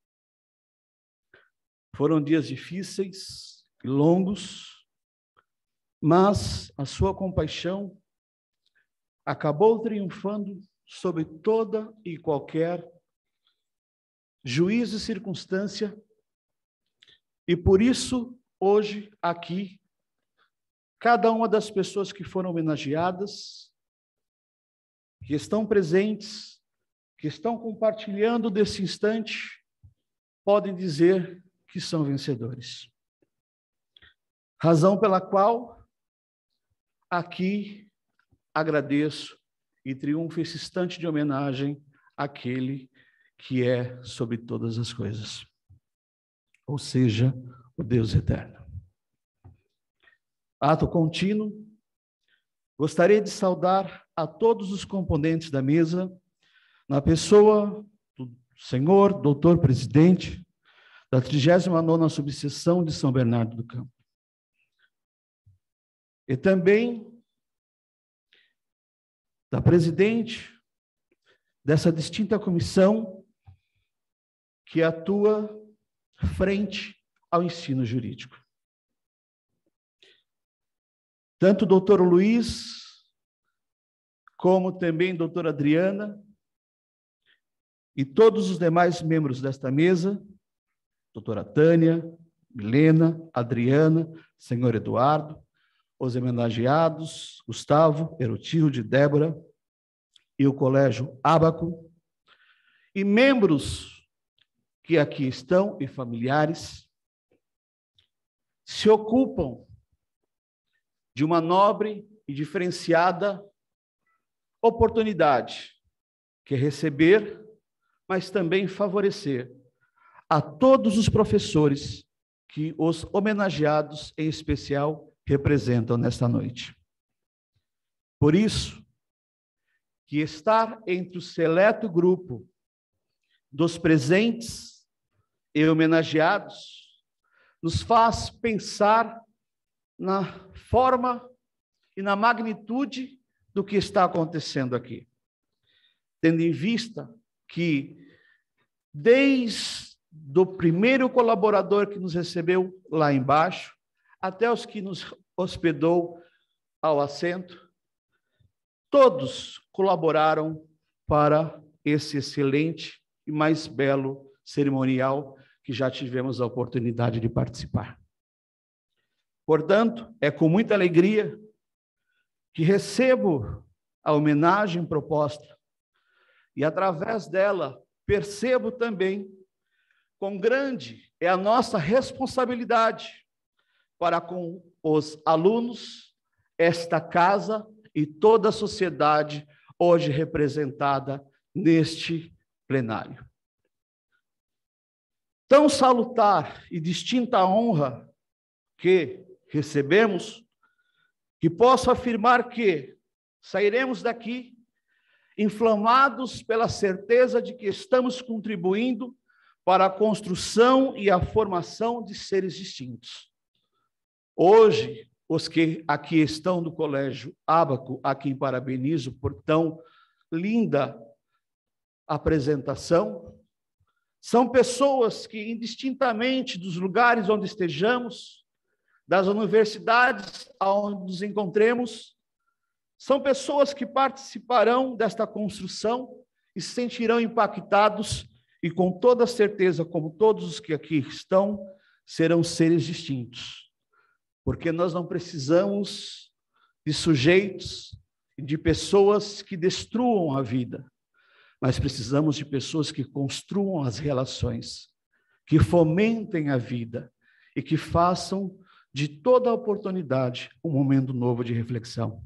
Foram dias difíceis e longos, mas a sua compaixão acabou triunfando sobre toda e qualquer juízo e circunstância, e por isso, hoje, aqui, cada uma das pessoas que foram homenageadas, que estão presentes, que estão compartilhando desse instante, podem dizer que são vencedores. Razão pela qual, aqui, agradeço e triunfo esse instante de homenagem àquele que é sobre todas as coisas, ou seja, o Deus eterno. Ato contínuo, gostaria de saudar a todos os componentes da mesa, na pessoa do senhor doutor presidente da trigésima nona subseção de São Bernardo do Campo. E também da presidente dessa distinta comissão que atua frente ao ensino jurídico. Tanto o doutor Luiz, como também a doutora Adriana, e todos os demais membros desta mesa, doutora Tânia, Milena, Adriana, senhor Eduardo, os homenageados, Gustavo, Erotilde, Débora, e o Colégio Ábaco, e membros que aqui estão e familiares, se ocupam de uma nobre e diferenciada oportunidade, que é receber, mas também favorecer a todos os professores que os homenageados, em especial, representam nesta noite. Por isso, que estar entre o seleto grupo dos presentes e homenageados nos faz pensar na forma e na magnitude do que está acontecendo aqui. Tendo em vista que, desde o primeiro colaborador que nos recebeu lá embaixo, até os que nos hospedou ao assento, todos colaboraram para esse excelente e mais belo cerimonial que já tivemos a oportunidade de participar. Portanto, é com muita alegria que recebo a homenagem proposta e, através dela, percebo também quão grande é a nossa responsabilidade para com os alunos esta casa e toda a sociedade hoje representada neste plenário. Tão salutar e distinta honra que recebemos, que posso afirmar que sairemos daqui inflamados pela certeza de que estamos contribuindo para a construção e a formação de seres distintos. Hoje, os que aqui estão do Colégio Ábaco, a quem parabenizo por tão linda apresentação, são pessoas que, indistintamente dos lugares onde estejamos, das universidades onde nos encontremos, são pessoas que participarão desta construção e se sentirão impactados e, com toda certeza, como todos os que aqui estão, serão seres distintos. Porque nós não precisamos de sujeitos e de pessoas que destruam a vida, mas precisamos de pessoas que construam as relações, que fomentem a vida e que façam de toda a oportunidade um momento novo de reflexão.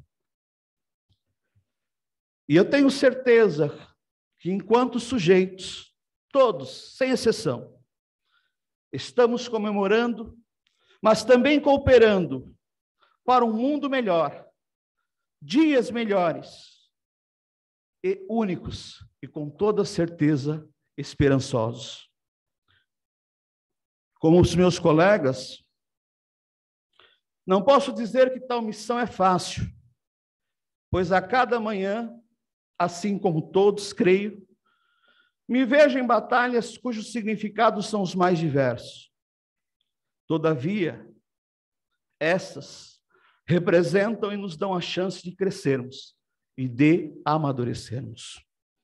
E eu tenho certeza que, enquanto sujeitos, todos, sem exceção, estamos comemorando, mas também cooperando para um mundo melhor, dias melhores e únicos, e com toda certeza esperançosos. Como os meus colegas, não posso dizer que tal missão é fácil, pois a cada manhã, assim como todos, creio, me vejo em batalhas cujos significados são os mais diversos. Todavia, essas representam e nos dão a chance de crescermos e de amadurecermos.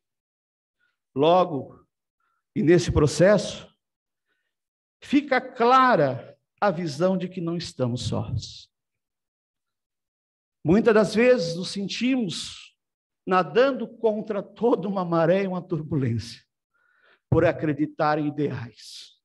Logo, e nesse processo, fica clara a visão de que não estamos sós. Muitas das vezes nos sentimos nadando contra toda uma maré e uma turbulência, por acreditar em ideais.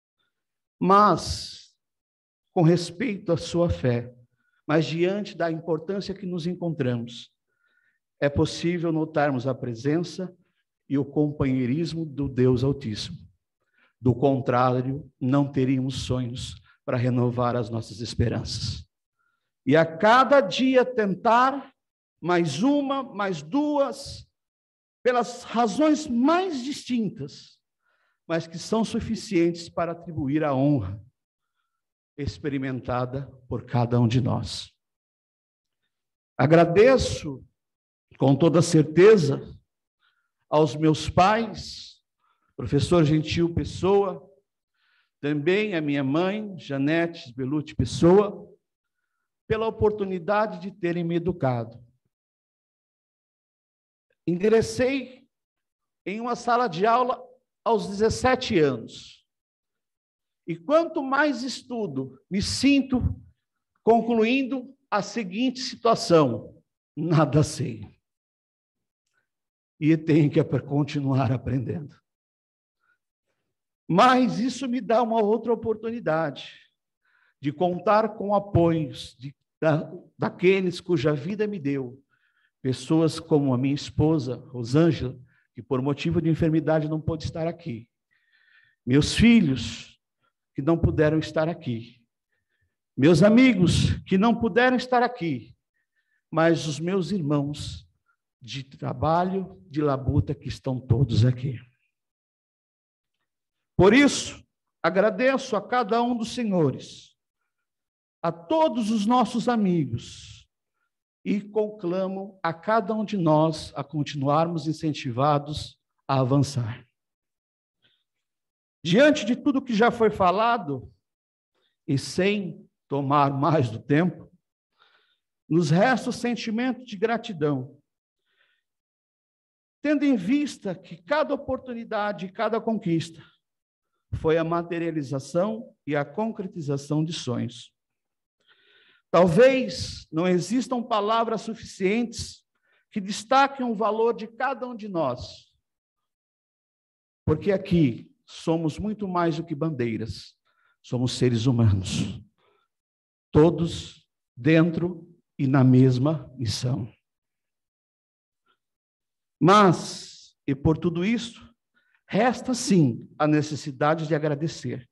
Mas, com respeito à sua fé, mas diante da importância que nos encontramos, é possível notarmos a presença e o companheirismo do Deus Altíssimo. Do contrário, não teríamos sonhos para renovar as nossas esperanças. E a cada dia tentar mais uma, mais duas, pelas razões mais distintas, mas que são suficientes para atribuir a honra experimentada por cada um de nós. Agradeço com toda certeza aos meus pais, professor Gentil Pessoa, também a minha mãe, Janete Beluti Pessoa, pela oportunidade de terem me educado. Ingressei em uma sala de aula aos dezessete anos. E quanto mais estudo, me sinto concluindo a seguinte situação: nada sei. E tenho que continuar aprendendo. Mas isso me dá uma outra oportunidade de contar com apoios de, da, daqueles cuja vida me deu. Pessoas como a minha esposa, Rosângela, que por motivo de enfermidade não pôde estar aqui. Meus filhos, que não puderam estar aqui. Meus amigos, que não puderam estar aqui. Mas os meus irmãos de trabalho, de labuta, que estão todos aqui. Por isso, agradeço a cada um dos senhores, a todos os nossos amigos, e conclamo a cada um de nós a continuarmos incentivados a avançar. Diante de tudo que já foi falado, e sem tomar mais do tempo, nos resta o sentimento de gratidão, tendo em vista que cada oportunidade, cada conquista, foi a materialização e a concretização de sonhos. Talvez não existam palavras suficientes que destaquem o valor de cada um de nós, porque aqui somos muito mais do que bandeiras, somos seres humanos, todos dentro e na mesma missão. Mas, e por tudo isso, resta sim a necessidade de agradecer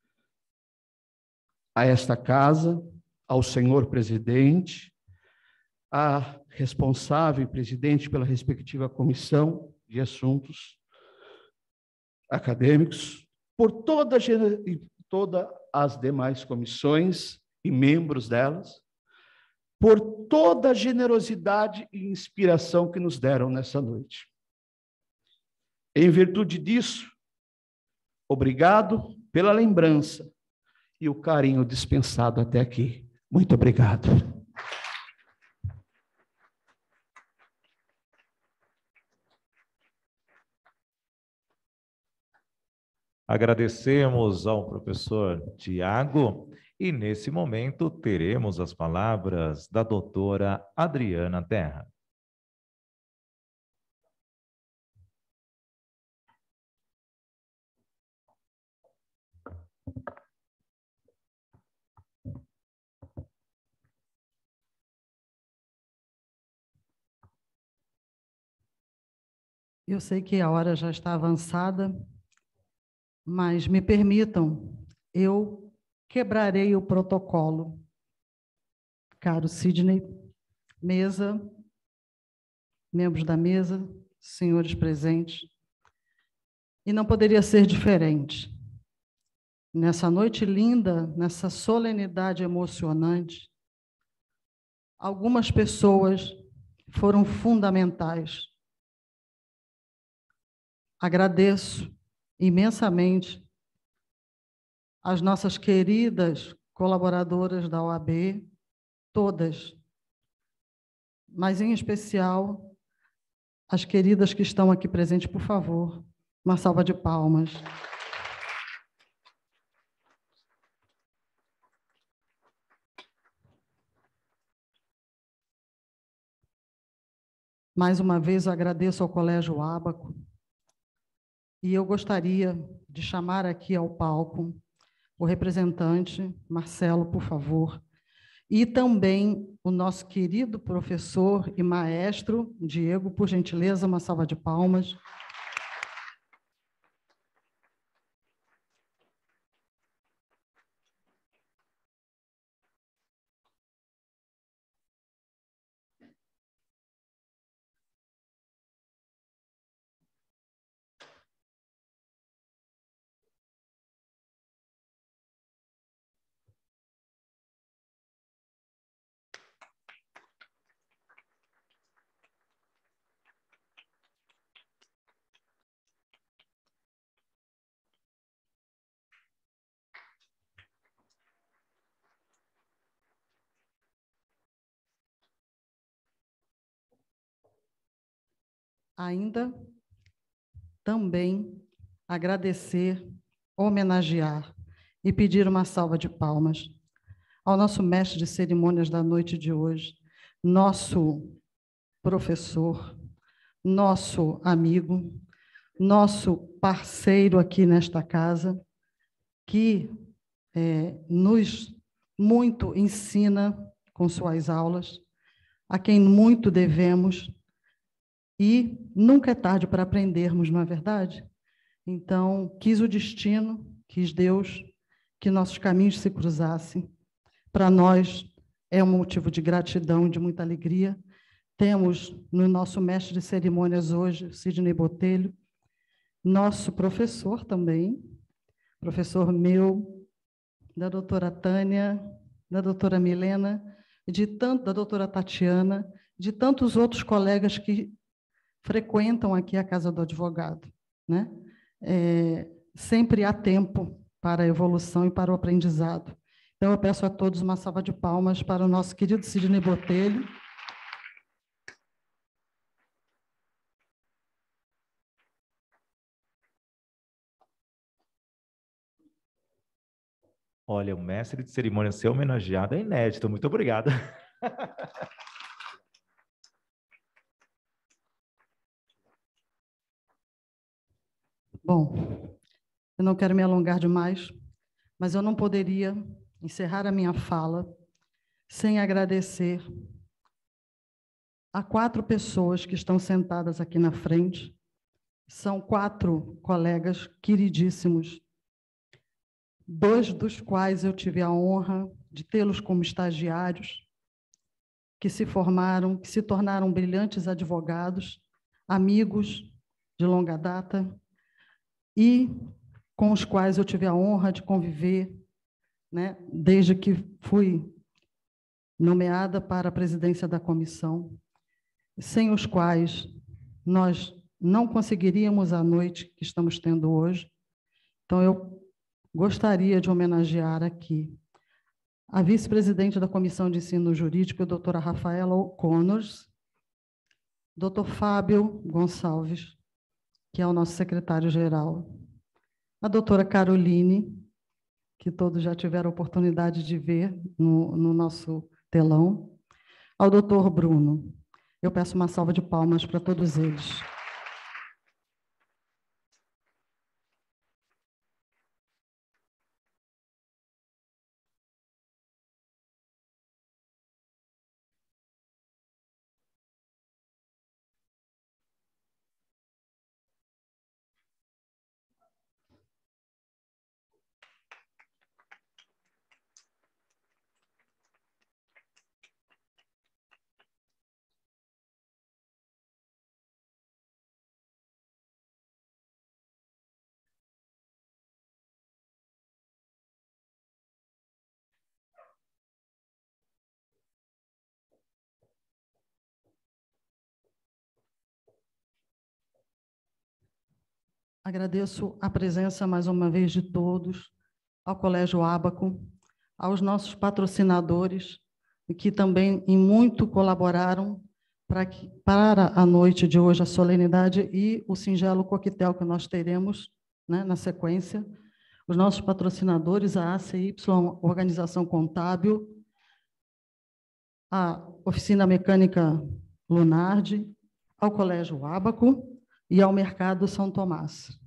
a esta casa, ao senhor presidente, a responsável e presidente pela respectiva comissão de assuntos acadêmicos, por toda, todas as demais comissões e membros delas, por toda a generosidade e inspiração que nos deram nessa noite. Em virtude disso, obrigado pela lembrança e o carinho dispensado até aqui. Muito obrigado. Agradecemos ao professor Tiago e, nesse momento, teremos as palavras da doutora Adriana Terra. Eu sei que a hora já está avançada, mas me permitam, eu quebrarei o protocolo. Caro Sidney, mesa, membros da mesa, senhores presentes, e não poderia ser diferente. Nessa noite linda, nessa solenidade emocionante, algumas pessoas foram fundamentais. Agradeço imensamente as nossas queridas colaboradoras da O A B, todas, mas em especial as queridas que estão aqui presentes, por favor, uma salva de palmas. Mais uma vez, eu agradeço ao Colégio Ábaco, e eu gostaria de chamar aqui ao palco o representante, Marcelo, por favor, e também o nosso querido professor e maestro, Diego, por gentileza, uma salva de palmas. Ainda também agradecer, homenagear e pedir uma salva de palmas ao nosso mestre de cerimônias da noite de hoje, nosso professor, nosso amigo, nosso parceiro aqui nesta casa, que é, nos muito ensina com suas aulas, a quem muito devemos. E nunca é tarde para aprendermos, não é verdade? Então, quis o destino, quis Deus que nossos caminhos se cruzassem. Para nós é um motivo de gratidão, de muita alegria. Temos no nosso mestre de cerimônias hoje, Sidney Botelho, nosso professor também, professor meu, da doutora Tânia, da doutora Milena, de tanto, da doutora Tatiana, de tantos outros colegas que frequentam aqui a Casa do Advogado, né? É, sempre há tempo para a evolução e para o aprendizado. Então, eu peço a todos uma salva de palmas para o nosso querido Sidney Botelho. Olha, o mestre de cerimônia ser homenageado é inédito. Muito obrigado. Bom, eu não quero me alongar demais, mas eu não poderia encerrar a minha fala sem agradecer a quatro pessoas que estão sentadas aqui na frente. São quatro colegas queridíssimos, dois dos quais eu tive a honra de tê-los como estagiários, que se formaram, que se tornaram brilhantes advogados, amigos de longa data, e com os quais eu tive a honra de conviver, né, desde que fui nomeada para a presidência da comissão, sem os quais nós não conseguiríamos a noite que estamos tendo hoje. Então, eu gostaria de homenagear aqui a vice-presidente da Comissão de Ensino Jurídico, a doutora Rafaela O'Connors, doutor Fábio Gonçalves, que é o nosso secretário-geral, a doutora Caroline, que todos já tiveram a oportunidade de ver no, no nosso telão, ao doutor Bruno. Eu peço uma salva de palmas para todos eles. Agradeço a presença, mais uma vez, de todos, ao Colégio Ábaco, aos nossos patrocinadores, que também em muito colaboraram para, que, para a noite de hoje, a solenidade e o singelo coquetel que nós teremos, né, na sequência. Os nossos patrocinadores, a A C Y, Organização Contábil, a Oficina Mecânica Lunardi, ao Colégio Ábaco e ao Mercado São Tomás.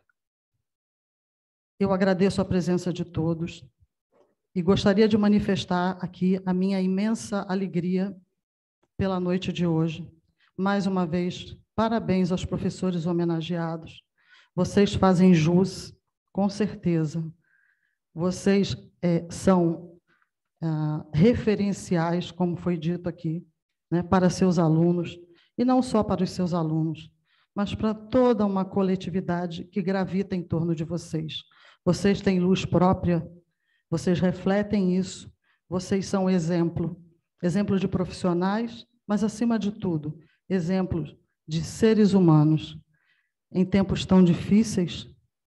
Eu agradeço a presença de todos e gostaria de manifestar aqui a minha imensa alegria pela noite de hoje. Mais uma vez, parabéns aos professores homenageados. Vocês fazem jus, com certeza. Vocês é, são ah, referenciais, como foi dito aqui, né, para seus alunos, e não só para os seus alunos, mas para toda uma coletividade que gravita em torno de vocês. Vocês têm luz própria, vocês refletem isso, vocês são exemplo, exemplo de profissionais, mas, acima de tudo, exemplos de seres humanos. Em tempos tão difíceis,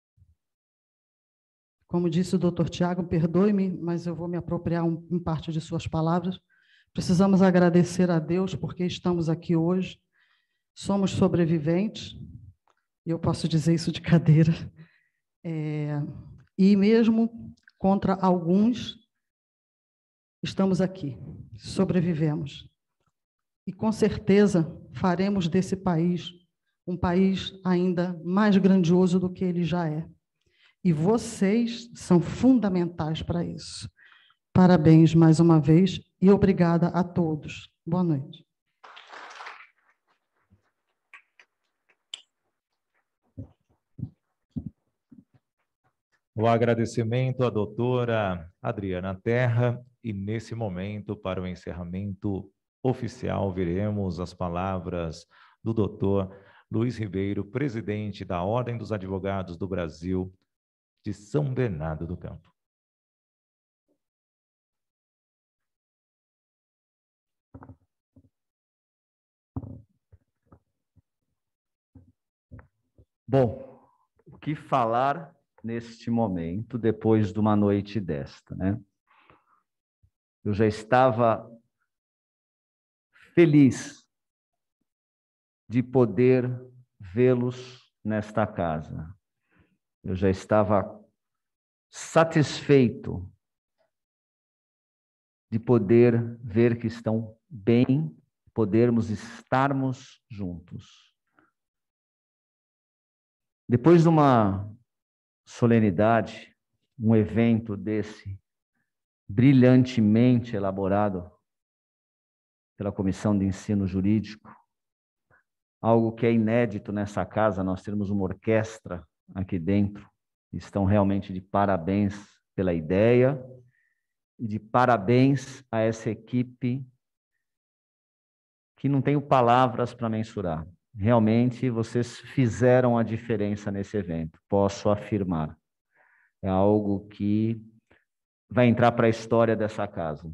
como disse o doutor Tiago, perdoe-me, mas eu vou me apropriar um, em parte de suas palavras, precisamos agradecer a Deus porque estamos aqui hoje, somos sobreviventes, e eu posso dizer isso de cadeira, é, e mesmo contra alguns, estamos aqui, sobrevivemos. E, com certeza, faremos desse país um país ainda mais grandioso do que ele já é. E vocês são fundamentais para isso. Parabéns mais uma vez e obrigada a todos. Boa noite. O agradecimento à doutora Adriana Terra, e nesse momento, para o encerramento oficial, veremos as palavras do doutor Luiz Ribeiro, presidente da Ordem dos Advogados do Brasil, de São Bernardo do Campo. Bom, o que falar neste momento, depois de uma noite desta, né? Eu já estava feliz de poder vê-los nesta casa. Eu já estava satisfeito de poder ver que estão bem, podermos estarmos juntos. Depois de uma solenidade, um evento desse, brilhantemente elaborado pela Comissão de Ensino Jurídico, algo que é inédito nessa casa. Nós temos uma orquestra aqui dentro, estão realmente de parabéns pela ideia e de parabéns a essa equipe que não tenho palavras para mensurar. Realmente vocês fizeram a diferença nesse evento, posso afirmar. É algo que vai entrar para a história dessa casa.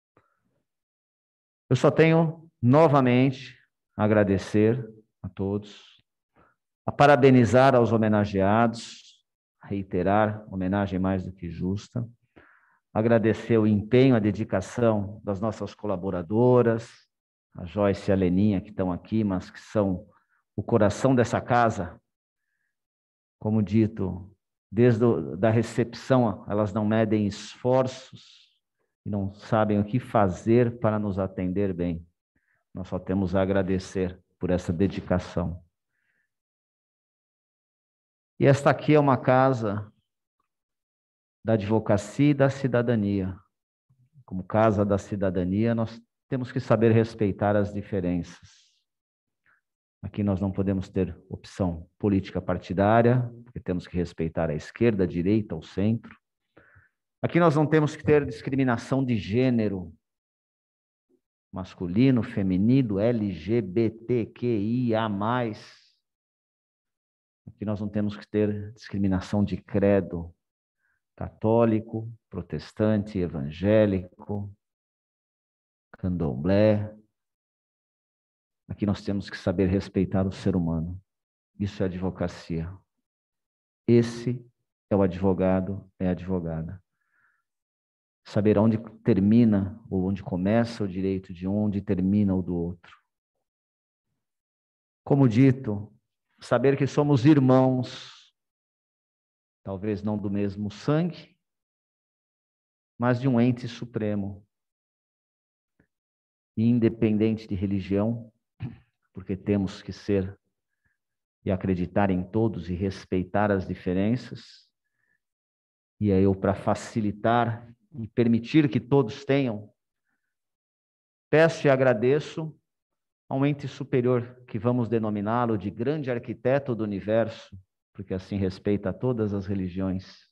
Eu só tenho novamente a agradecer a todos, a parabenizar aos homenageados, a reiterar homenagem mais do que justa, agradecer o empenho, a dedicação das nossas colaboradoras, a Joyce e a Leninha, que estão aqui, mas que são o coração dessa casa. Como dito, desde a da recepção, elas não medem esforços e não sabem o que fazer para nos atender bem. Nós só temos a agradecer por essa dedicação. E esta aqui é uma casa da advocacia e da cidadania. Como casa da cidadania, nós temos que saber respeitar as diferenças. Aqui nós não podemos ter opção política partidária, porque temos que respeitar a esquerda, a direita, o centro. Aqui nós não temos que ter discriminação de gênero, masculino, feminino, L G B T Q I A mais. Aqui nós não temos que ter discriminação de credo, católico, protestante, evangélico, candomblé. Aqui nós temos que saber respeitar o ser humano. Isso é advocacia. Esse é o advogado, é a advogada. Saber onde termina ou onde começa o direito de um, onde termina o do outro. Como dito, saber que somos irmãos, talvez não do mesmo sangue, mas de um ente supremo, independente de religião, porque temos que ser e acreditar em todos e respeitar as diferenças. E aí eu, para facilitar e permitir que todos tenham, peço e agradeço a um ente superior, que vamos denominá-lo de grande arquiteto do universo, porque assim respeita todas as religiões,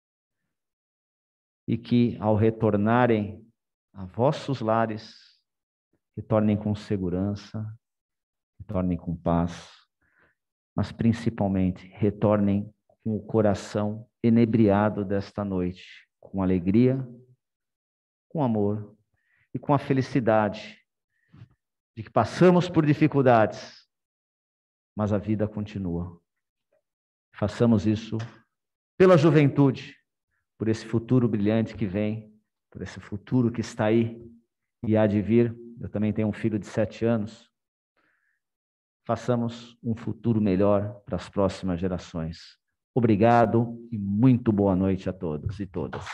e que ao retornarem a vossos lares, retornem com segurança, retornem com paz, mas principalmente retornem com o coração enebriado desta noite, com alegria, com amor e com a felicidade de que passamos por dificuldades, mas a vida continua. Façamos isso pela juventude, por esse futuro brilhante que vem, por esse futuro que está aí e há de vir. Eu também tenho um filho de sete anos. Façamos um futuro melhor para as próximas gerações. Obrigado e muito boa noite a todos e todas.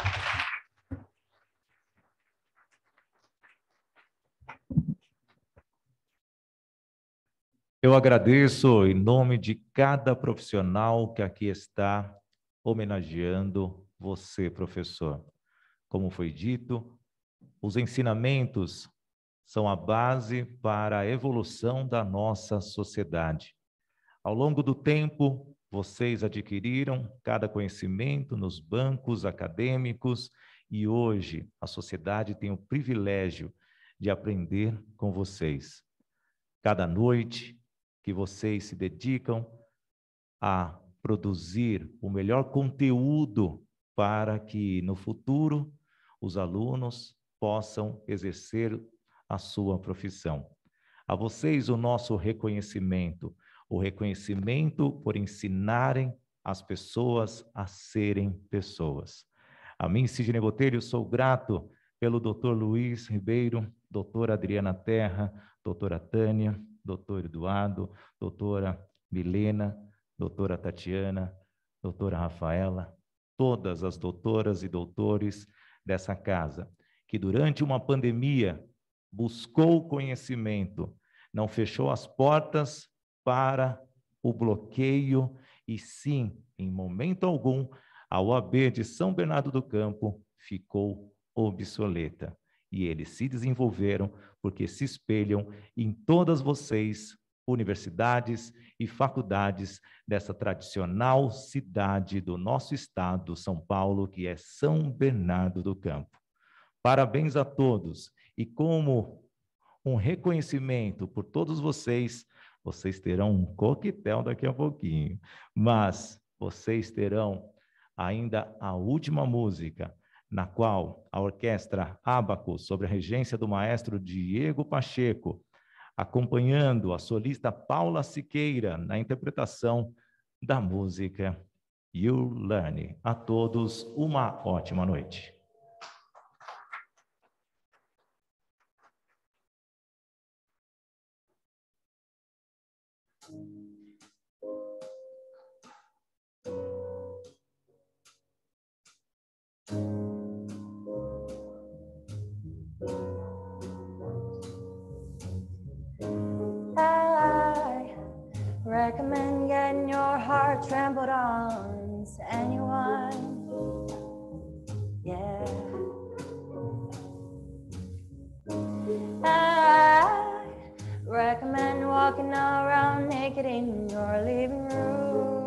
Eu agradeço em nome de cada profissional que aqui está homenageando você, professor. Como foi dito, os ensinamentos são a base para a evolução da nossa sociedade. Ao longo do tempo, vocês adquiriram cada conhecimento nos bancos acadêmicos e hoje a sociedade tem o privilégio de aprender com vocês. Cada noite que vocês se dedicam a produzir o melhor conteúdo para que no futuro os alunos possam exercer a sua profissão. A vocês o nosso reconhecimento, o reconhecimento por ensinarem as pessoas a serem pessoas. A mim, Sidney Botelho, sou grato pelo doutor Luiz Ribeiro, doutora Adriana Terra, doutora Tânia, doutor Eduardo, doutora Milena, doutora Tatiana, doutora Rafaela, todas as doutoras e doutores dessa casa, que durante uma pandemia buscou conhecimento, não fechou as portas para o bloqueio e sim, em momento algum, a U A B de São Bernardo do Campo ficou obsoleta. E eles se desenvolveram porque se espelham em todas vocês, universidades e faculdades dessa tradicional cidade do nosso estado, São Paulo, que é São Bernardo do Campo. Parabéns a todos. E como um reconhecimento por todos vocês, vocês terão um coquetel daqui a pouquinho, mas vocês terão ainda a última música, na qual a orquestra Ábaco, sob a regência do maestro Diego Pacheco, acompanhando a solista Paula Siqueira na interpretação da música You Learn. A todos, uma ótima noite. I recommend getting your heart trampled on to anyone. Yeah. I recommend walking around naked in your living room.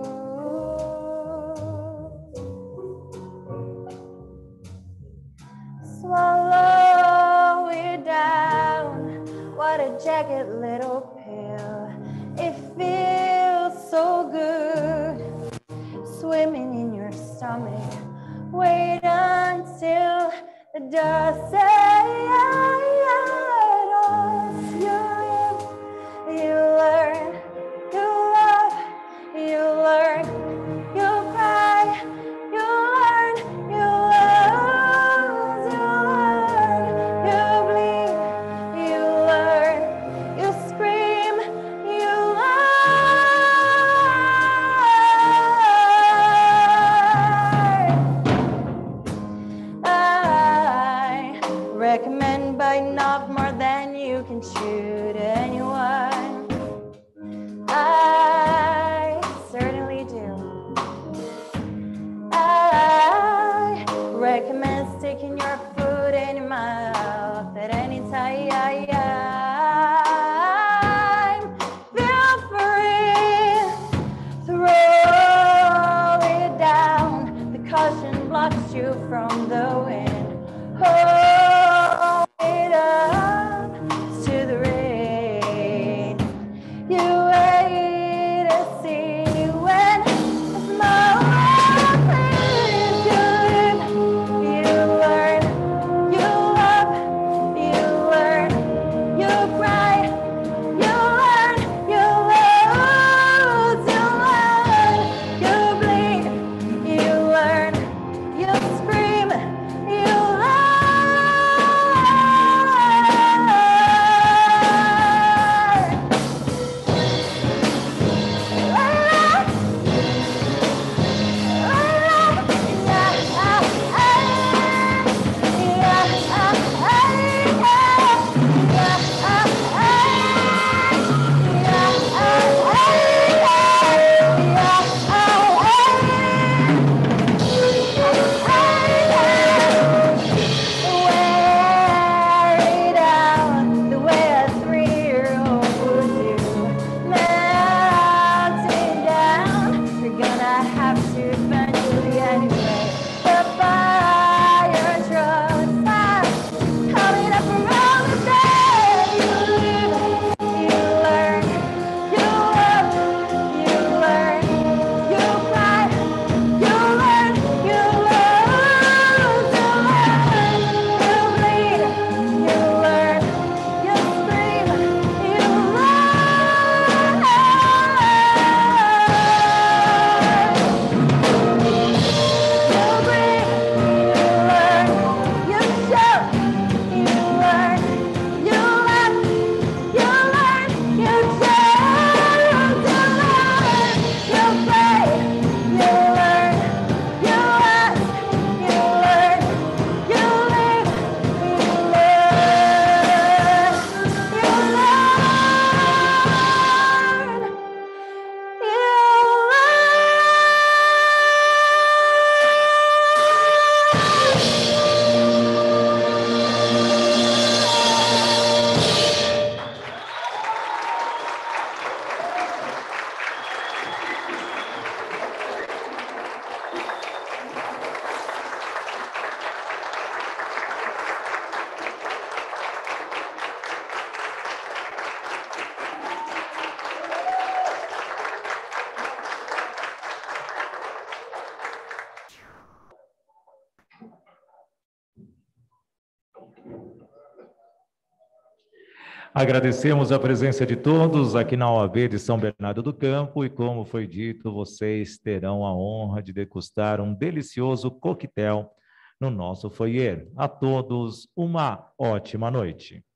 Swallow it down. What a jagged little pill. It feels so good swimming in your stomach. Wait until the dust settles. You live, you learn, you love, you learn, you cry, you learn, you lose, you learn, you bleed, you learn, you scream, you learn. I recommend biting off more than you can chew to anyone. I certainly do. I recommend sticking your food in your mouth at any time. Feel free, throw it down. The caution blocks you from the wind. Hold it up to the rain. You wait to see when the smoke clears. You live, you learn, you love, you learn, you cry, you learn, you lose, you learn, you bleed, you learn, you scream, Agradecemos a presença de todos aqui na O A B de São Bernardo do Campo e, como foi dito, vocês terão a honra de degustar um delicioso coquetel no nosso foyer. A todos, uma ótima noite.